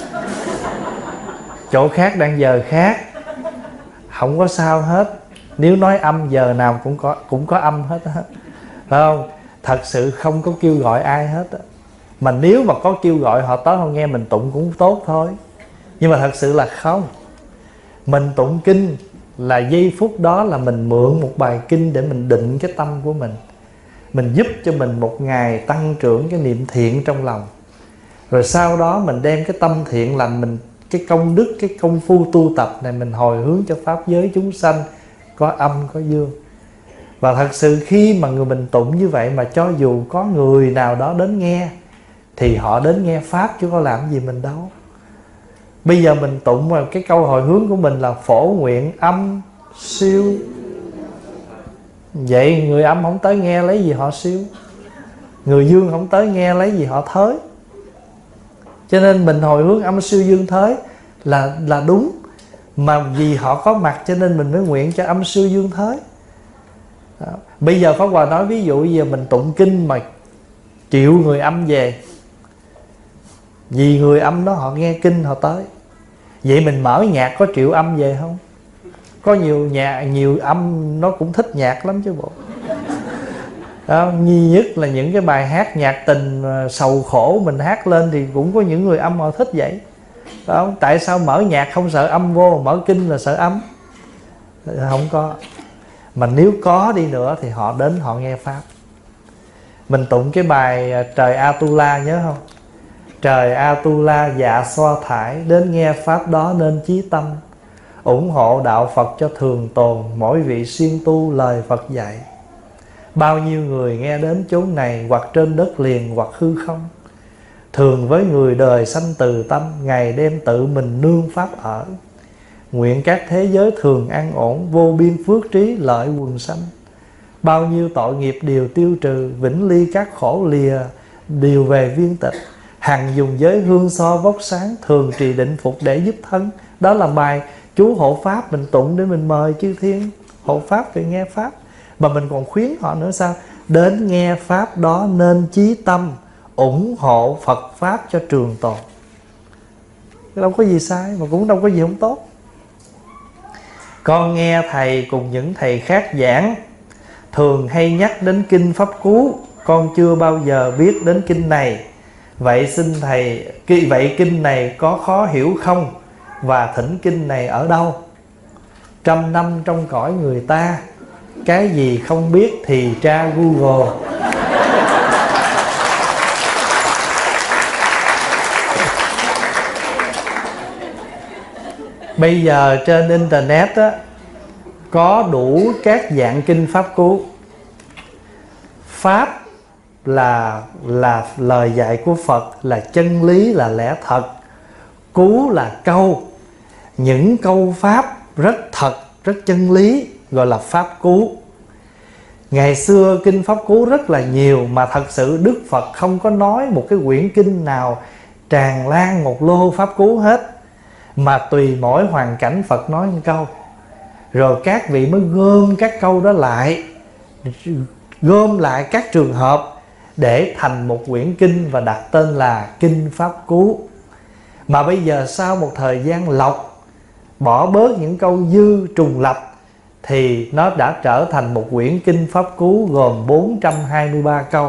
chỗ khác đang giờ khác, không có sao hết. Nếu nói âm giờ nào cũng có cũng có âm hết á, phải không? Thật sự không có kêu gọi ai hết á. Mà nếu mà có kêu gọi họ tới họ nghe mình tụng cũng tốt thôi, nhưng mà thật sự là không. Mình tụng kinh là giây phút đó là mình mượn một bài kinh để mình định cái tâm của mình, mình giúp cho mình một ngày tăng trưởng cái niệm thiện trong lòng. Rồi sau đó mình đem cái tâm thiện lành mình, cái công đức, cái công phu tu tập này mình hồi hướng cho pháp giới chúng sanh, có âm có dương. Và thật sự khi mà người mình tụng như vậy, mà cho dù có người nào đó đến nghe thì họ đến nghe pháp chứ có làm gì mình đâu. Bây giờ mình tụng mà cái câu hồi hướng của mình là phổ nguyện âm siêu, vậy người âm không tới nghe lấy gì họ siêu, người dương không tới nghe lấy gì họ thới. Cho nên mình hồi hướng âm siêu dương thới là là đúng. Mà vì họ có mặt cho nên mình mới nguyện cho âm siêu dương thới. Đó. Bây giờ Pháp Hòa nói ví dụ giờ mình tụng kinh mà triệu người âm về, vì người âm đó họ nghe kinh họ tới. Vậy mình mở nhạc có triệu âm về không? Có nhiều nhạc, nhiều âm nó cũng thích nhạc lắm chứ bộ. Đó, nhi nhất là những cái bài hát nhạc tình sầu khổ mình hát lên thì cũng có những người âm họ thích vậy. Đó, tại sao mở nhạc không sợ âm vô, mở kinh là sợ âm? Không có. Mà nếu có đi nữa thì họ đến họ nghe pháp. Mình tụng cái bài Trời Atula nhớ không? Trời Atula dạ xoa thải, đến nghe pháp đó nên chí tâm, ủng hộ đạo Phật cho thường tồn, mỗi vị siêng tu lời Phật dạy. Bao nhiêu người nghe đến chốn này, hoặc trên đất liền hoặc hư không, thường với người đời sanh từ tâm, ngày đêm tự mình nương pháp ở. Nguyện các thế giới thường an ổn, vô biên phước trí lợi quần sanh. Bao nhiêu tội nghiệp đều tiêu trừ, vĩnh ly các khổ lìa đều về viên tịch. Hằng dùng giới hương so vóc sáng, thường trì định phục để giúp thân. Đó là bài chú hộ pháp mình tụng để mình mời chư thiên hộ pháp về nghe pháp. Mà mình còn khuyến họ nữa sao? Đến nghe pháp đó nên chí tâm, ủng hộ Phật pháp cho trường tồn. Đâu có gì sai, mà cũng đâu có gì không tốt. Con nghe thầy cùng những thầy khác giảng, thường hay nhắc đến kinh Pháp Cú, con chưa bao giờ biết đến kinh này. Vậy xin thầy, vậy kinh này có khó hiểu không? Và thỉnh kinh này ở đâu? Trăm năm trong cõi người ta, cái gì không biết thì tra Google. Bây giờ trên internet á, có đủ các dạng kinh Pháp Cú. Pháp là là lời dạy của Phật, là chân lý, là lẽ thật. Cú là câu, những câu pháp rất thật, rất chân lý, gọi là Pháp Cú. Ngày xưa kinh Pháp Cú rất là nhiều, mà thật sự Đức Phật không có nói một cái quyển kinh nào tràn lan một lô Pháp Cú hết, mà tùy mỗi hoàn cảnh Phật nói một câu. Rồi các vị mới gom các câu đó lại, gom lại các trường hợp để thành một quyển kinh và đặt tên là Kinh Pháp Cú. Mà bây giờ sau một thời gian lọc, bỏ bớt những câu dư trùng lặp, thì nó đã trở thành một quyển kinh Pháp Cú gồm bốn trăm hai mươi ba câu.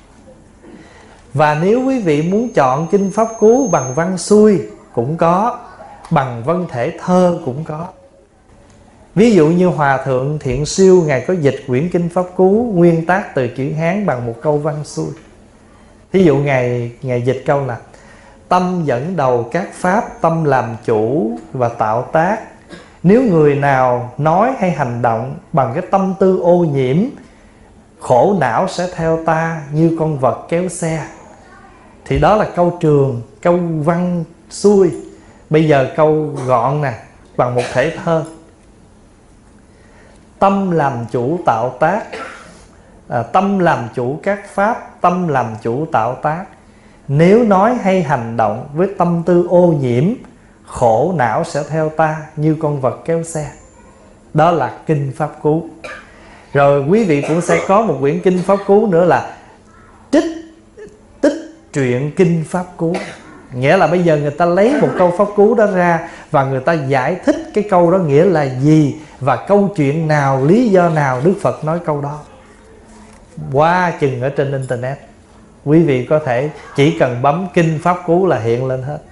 Và nếu quý vị muốn chọn kinh Pháp Cú bằng văn xuôi cũng có, bằng văn thể thơ cũng có. Ví dụ như Hòa Thượng Thiện Siêu, Ngài có dịch quyển kinh Pháp Cú nguyên tác từ chữ Hán bằng một câu văn xuôi. Thí dụ Ngài, Ngài dịch câu là: tâm dẫn đầu các pháp, tâm làm chủ và tạo tác. Nếu người nào nói hay hành động bằng cái tâm tư ô nhiễm, khổ não sẽ theo ta như con vật kéo xe. Thì đó là câu trường, câu văn xuôi. Bây giờ câu gọn nè, bằng một thể thơ. Tâm làm chủ tạo tác. à, tâm làm chủ các pháp, tâm làm chủ tạo tác. Nếu nói hay hành động với tâm tư ô nhiễm, khổ não sẽ theo ta như con vật kéo xe. Đó là kinh Pháp Cú. Rồi quý vị cũng sẽ có một quyển kinh Pháp Cú nữa là trích tích truyện kinh Pháp Cú. Nghĩa là bây giờ người ta lấy một câu Pháp Cú đó ra và người ta giải thích cái câu đó nghĩa là gì, và câu chuyện nào, lý do nào Đức Phật nói câu đó. Qua chừng ở trên internet, quý vị có thể chỉ cần bấm kinh Pháp Cú là hiện lên hết.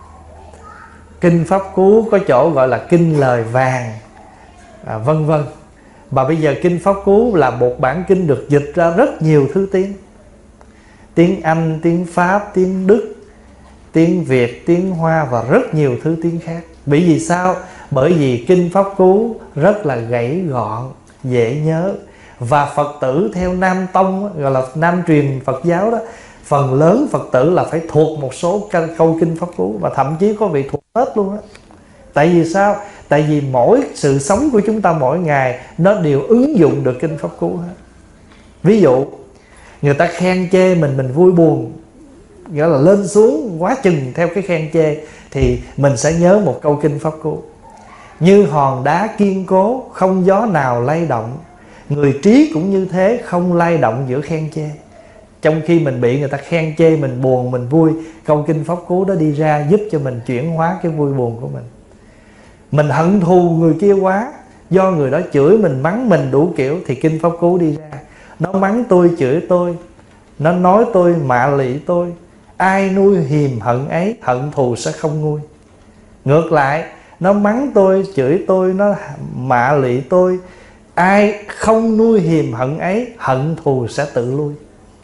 Kinh Pháp Cú có chỗ gọi là kinh lời vàng, à, vân vân. Và bây giờ kinh Pháp Cú là một bản kinh được dịch ra rất nhiều thứ tiếng. Tiếng Anh, tiếng Pháp, tiếng Đức, tiếng Việt, tiếng Hoa và rất nhiều thứ tiếng khác. Bởi vì sao? Bởi vì kinh Pháp Cú rất là gãy gọn, dễ nhớ. Và Phật tử theo Nam Tông, gọi là Nam truyền Phật giáo đó, phần lớn Phật tử là phải thuộc một số câu kinh Pháp Cú, và thậm chí có vị thuộc hết luôn á. Tại vì sao? Tại vì mỗi sự sống của chúng ta mỗi ngày nó đều ứng dụng được kinh Pháp Cú hết. Ví dụ người ta khen chê mình, mình vui buồn, nghĩa là lên xuống quá chừng theo cái khen chê, thì mình sẽ nhớ một câu kinh Pháp Cú: như hòn đá kiên cố, không gió nào lay động, người trí cũng như thế, không lay động giữa khen chê. Trong khi mình bị người ta khen chê, mình buồn, mình vui, câu kinh Pháp Cú đó đi ra giúp cho mình chuyển hóa cái vui buồn của mình. Mình hận thù người kia quá, do người đó chửi mình, mắng mình đủ kiểu, thì kinh Pháp Cú đi ra. Nó mắng tôi, chửi tôi, nó nói tôi, mạ lị tôi, ai nuôi hiềm hận ấy, hận thù sẽ không nguôi. Ngược lại, nó mắng tôi, chửi tôi, nó mạ lị tôi, ai không nuôi hiềm hận ấy, hận thù sẽ tự lui.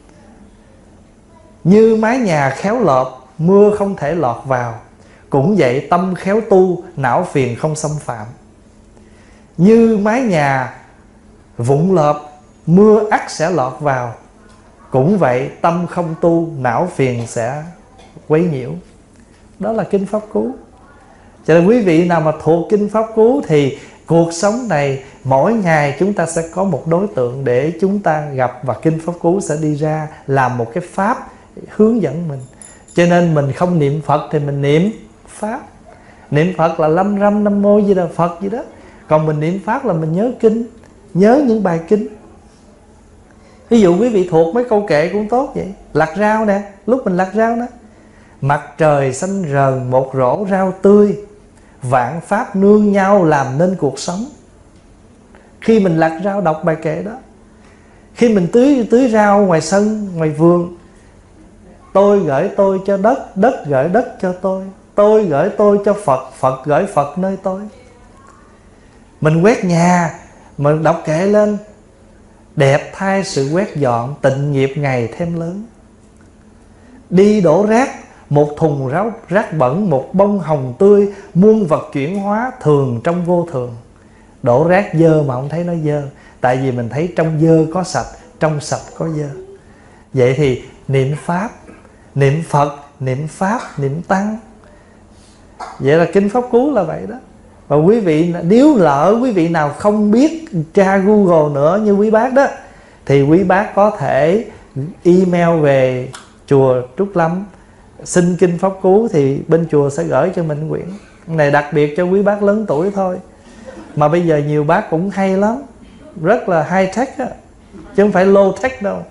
Như mái nhà khéo lọp, mưa không thể lọt vào, cũng vậy tâm khéo tu, não phiền không xâm phạm. Như mái nhà vụn lợp, mưa ắt sẽ lọt vào, cũng vậy tâm không tu, não phiền sẽ quấy nhiễu. Đó là kinh Pháp Cú. Cho nên quý vị nào mà thuộc kinh Pháp Cú thì cuộc sống này mỗi ngày chúng ta sẽ có một đối tượng để chúng ta gặp, và kinh Pháp Cú sẽ đi ra làm một cái pháp hướng dẫn mình. Cho nên mình không niệm Phật thì mình niệm Pháp. Niệm Phật là lâm râm nam mô Di Đà Phật gì đó. Còn mình niệm Pháp là mình nhớ kinh, nhớ những bài kinh. Ví dụ quý vị thuộc mấy câu kệ cũng tốt vậy. Lặt rau nè, lúc mình lặt rau đó: mặt trời xanh rờn một rổ rau tươi, vạn pháp nương nhau làm nên cuộc sống. Khi mình lặt rau đọc bài kệ đó. Khi mình tưới tưới rau ngoài sân, ngoài vườn: tôi gửi tôi cho đất, đất gửi đất cho tôi, tôi gửi tôi cho Phật, Phật gửi Phật nơi tôi. Mình quét nhà, mình đọc kệ lên: đẹp thay sự quét dọn, tịnh nghiệp ngày thêm lớn. Đi đổ rác, một thùng rác, rác bẩn, một bông hồng tươi, muôn vật chuyển hóa, thường trong vô thường. Đổ rác dơ mà không thấy nó dơ, tại vì mình thấy trong dơ có sạch, trong sạch có dơ. Vậy thì niệm Pháp, niệm Phật, niệm Pháp, niệm Tăng. Vậy là kinh Pháp Cú là vậy đó. Và quý vị, nếu lỡ quý vị nào không biết tra Google nữa như quý bác đó, thì quý bác có thể email về chùa Trúc Lâm xin kinh Pháp Cú, thì bên chùa sẽ gửi cho mình quyển này đặc biệt cho quý bác lớn tuổi thôi. Mà bây giờ nhiều bác cũng hay lắm, rất là high tech á, chứ không phải low tech đâu.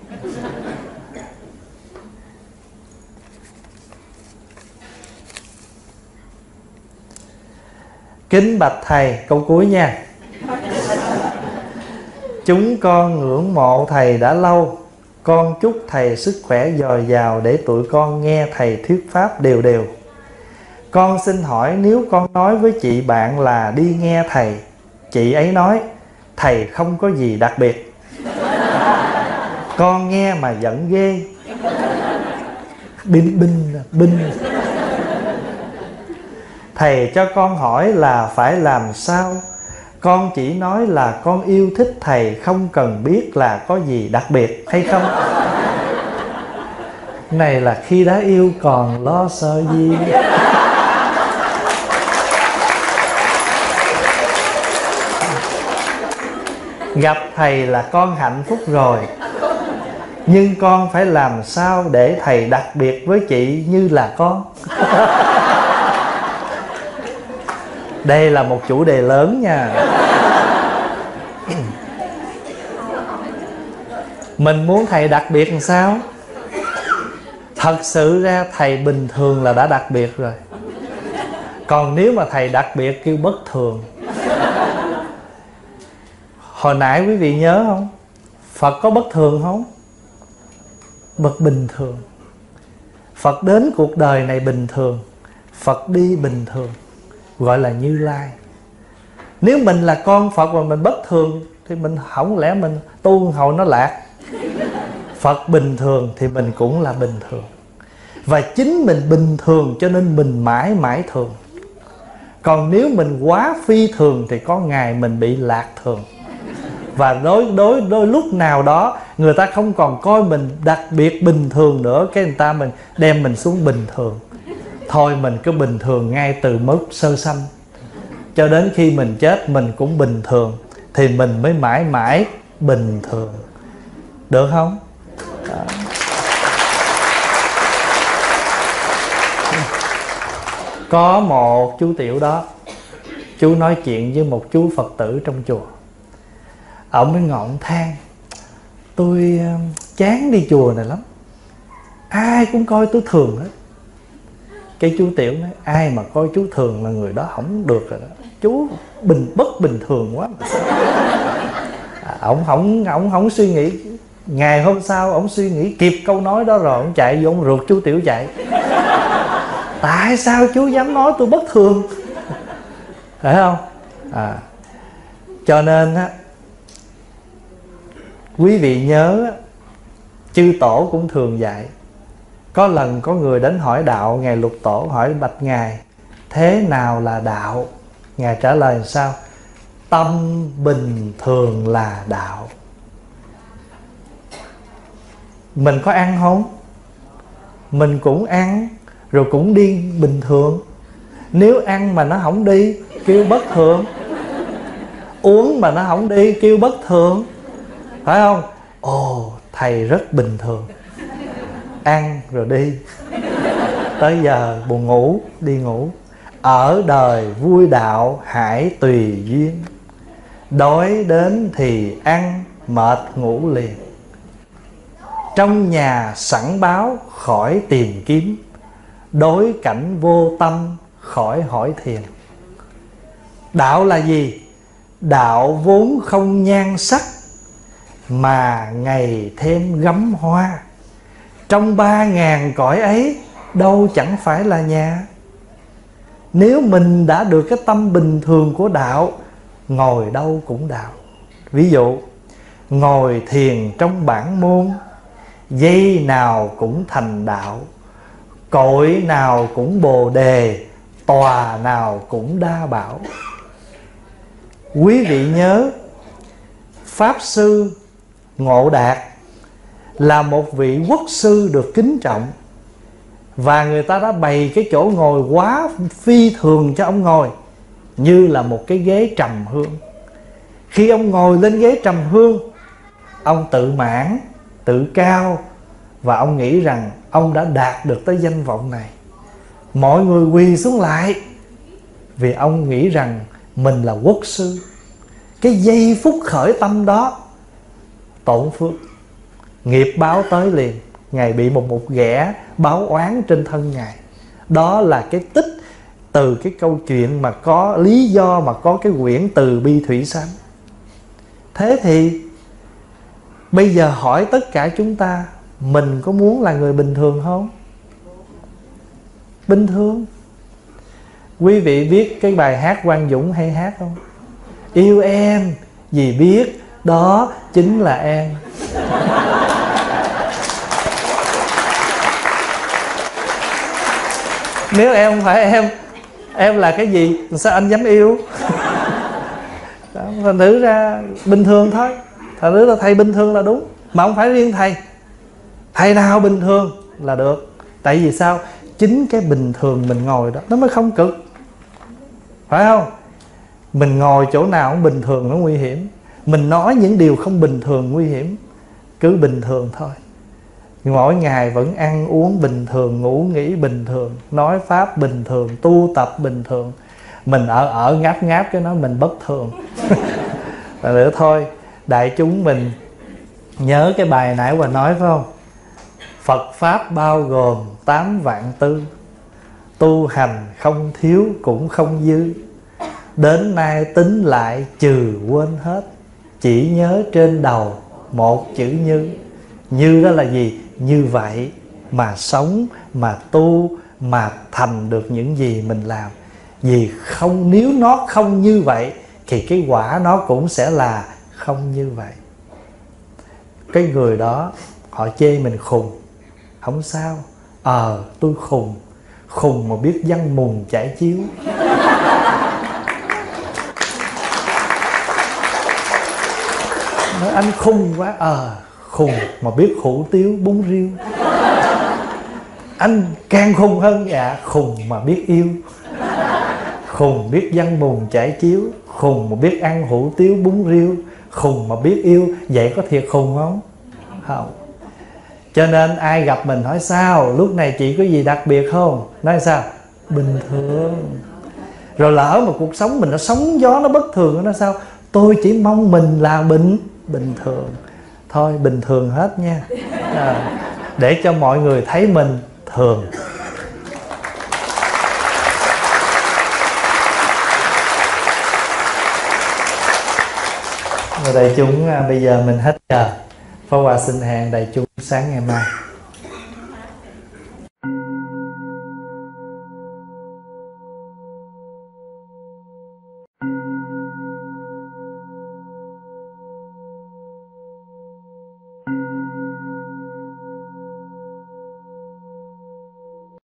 Kính bạch thầy, câu cuối nha. Chúng con ngưỡng mộ thầy đã lâu, con chúc thầy sức khỏe dồi dào để tụi con nghe thầy thuyết pháp đều đều. Con xin hỏi, nếu con nói với chị bạn là đi nghe thầy, chị ấy nói thầy không có gì đặc biệt, con nghe mà giận ghê. Binh binh binh. Thầy cho con hỏi là phải làm sao? Con chỉ nói là con yêu thích thầy, không cần biết là có gì đặc biệt hay không. Này là khi đã yêu còn lo sợ gì. Gặp thầy là con hạnh phúc rồi, nhưng con phải làm sao để thầy đặc biệt với chị như là con. Đây là một chủ đề lớn nha. Mình muốn thầy đặc biệt làm sao? Thật sự ra thầy bình thường là đã đặc biệt rồi. Còn nếu mà thầy đặc biệt kêu bất thường. Hồi nãy quý vị nhớ không? Phật có bất thường không? Bậc bình thường. Phật đến cuộc đời này bình thường, Phật đi bình thường, gọi là Như Lai. Nếu mình là con Phật mà mình bất thường thì mình không lẽ mình tu hầu nó lạc. Phật bình thường thì mình cũng là bình thường. Và chính mình bình thường cho nên mình mãi mãi thường. Còn nếu mình quá phi thường thì có ngày mình bị lạc thường. Và đôi, đôi, đôi lúc nào đó người ta không còn coi mình đặc biệt bình thường nữa, cái người ta mình đem mình xuống bình thường. Thôi mình cứ bình thường ngay từ mức sơ sanh, cho đến khi mình chết mình cũng bình thường, thì mình mới mãi mãi bình thường. Được không? Đó. Có một chú Tiểu đó, chú nói chuyện với một chú Phật tử trong chùa. Ông mới ngồi ông than: tôi chán đi chùa này lắm, ai cũng coi tôi thường hết. Cái chú Tiểu nói: ai mà coi chú thường là người đó không được rồi đó. Chú bình bất bình thường quá. À, ông không ông không suy nghĩ. Ngày hôm sau ông suy nghĩ kịp câu nói đó rồi, ông chạy vô ông rượt chú Tiểu chạy. Tại sao chú dám nói tôi bất thường? Phải không? À, cho nên á, quý vị nhớ, chư tổ cũng thường dạy. Có lần có người đến hỏi đạo Ngài Lục Tổ, hỏi bạch Ngài: thế nào là đạo? Ngài trả lời sao? Tâm bình thường là đạo. Mình có ăn không? Mình cũng ăn, rồi cũng đi bình thường. Nếu ăn mà nó không đi, kêu bất thường. Uống mà nó không đi, kêu bất thường. Phải không? Ồ, thầy rất bình thường. Ăn rồi đi, tới giờ buồn ngủ, đi ngủ. Ở đời vui đạo hãy tùy duyên, đói đến thì ăn, mệt ngủ liền. Trong nhà sẵn báo khỏi tìm kiếm, đối cảnh vô tâm khỏi hỏi thiền. Đạo là gì? Đạo vốn không nhan sắc, mà ngày thêm gấm hoa. Trong ba ngàn cõi ấy, đâu chẳng phải là nhà. Nếu mình đã được cái tâm bình thường của đạo, ngồi đâu cũng đạo. Ví dụ, ngồi thiền trong bản môn, giây nào cũng thành đạo. Cội nào cũng bồ đề, tòa nào cũng đa bảo. Quý vị nhớ, Pháp Sư Ngộ Đạt là một vị quốc sư được kính trọng, và người ta đã bày cái chỗ ngồi quá phi thường cho ông ngồi, như là một cái ghế trầm hương. Khi ông ngồi lên ghế trầm hương, ông tự mãn, tự cao, và ông nghĩ rằng ông đã đạt được tới danh vọng này. Mọi người quỳ xuống lại, vì ông nghĩ rằng mình là quốc sư. Cái giây phút khởi tâm đó, tổn phước, nghiệp báo tới liền. Ngài bị một một ghẻ báo oán trên thân Ngài. Đó là cái tích từ cái câu chuyện mà có lý do mà có cái quyển Từ Bi Thủy Sám. Thế thì bây giờ hỏi tất cả chúng ta, mình có muốn là người bình thường không? Bình thường. Quý vị biết cái bài hát Quang Dũng hay hát không? Yêu em vì biết đó chính là em. Nếu em không phải em, em là cái gì? Sao anh dám yêu? Đó, thành thử ra bình thường thôi. Thành thử là thầy bình thường là đúng. Mà không phải riêng thầy, thầy nào bình thường là được. Tại vì sao? Chính cái bình thường mình ngồi đó nó mới không cực. Phải không? Mình ngồi chỗ nào cũng bình thường nó nguy hiểm. Mình nói những điều không bình thường nguy hiểm. Cứ bình thường thôi. mỗi ngày vẫn ăn uống bình thường, ngủ nghỉ bình thường, nói pháp bình thường, tu tập bình thường. Mình ở ở ngáp ngáp cái nói mình bất thường. Và nữa thôi, đại chúng mình nhớ cái bài nãy Hòa nói phải không? Phật Pháp bao gồm tám vạn tư, tu hành không thiếu cũng không dư. Đến nay tính lại trừ quên hết, chỉ nhớ trên đầu một chữ như. Như đó là gì? Như vậy mà sống, mà tu, mà thành được những gì mình làm. Vì không, nếu nó không như vậy thì cái quả nó cũng sẽ là không như vậy. Cái người đó họ chê mình khùng, không sao. Ờ tôi khùng, khùng mà biết văn mùng chải chiếu. Nói anh khùng quá. Ờ khùng mà biết hủ tiếu bún riêu. Anh càng khùng hơn. Dạ khùng mà biết yêu. Khùng biết văn mùng chải chiếu, khùng mà biết ăn hủ tiếu bún riêu, khùng mà biết yêu. Vậy có thiệt khùng không? Không. Cho nên ai gặp mình hỏi sao, lúc này chị có gì đặc biệt không? Nói sao? Bình thường. Rồi lỡ mà cuộc sống mình nó sóng gió, nó bất thường, nó sao? Tôi chỉ mong mình là bình bình thường. Thôi bình thường hết nha, à, để cho mọi người thấy mình thường. Rồi đại chúng, bây giờ mình hết giờ. Pháp Hòa xin hẹn đại chúng sáng ngày mai.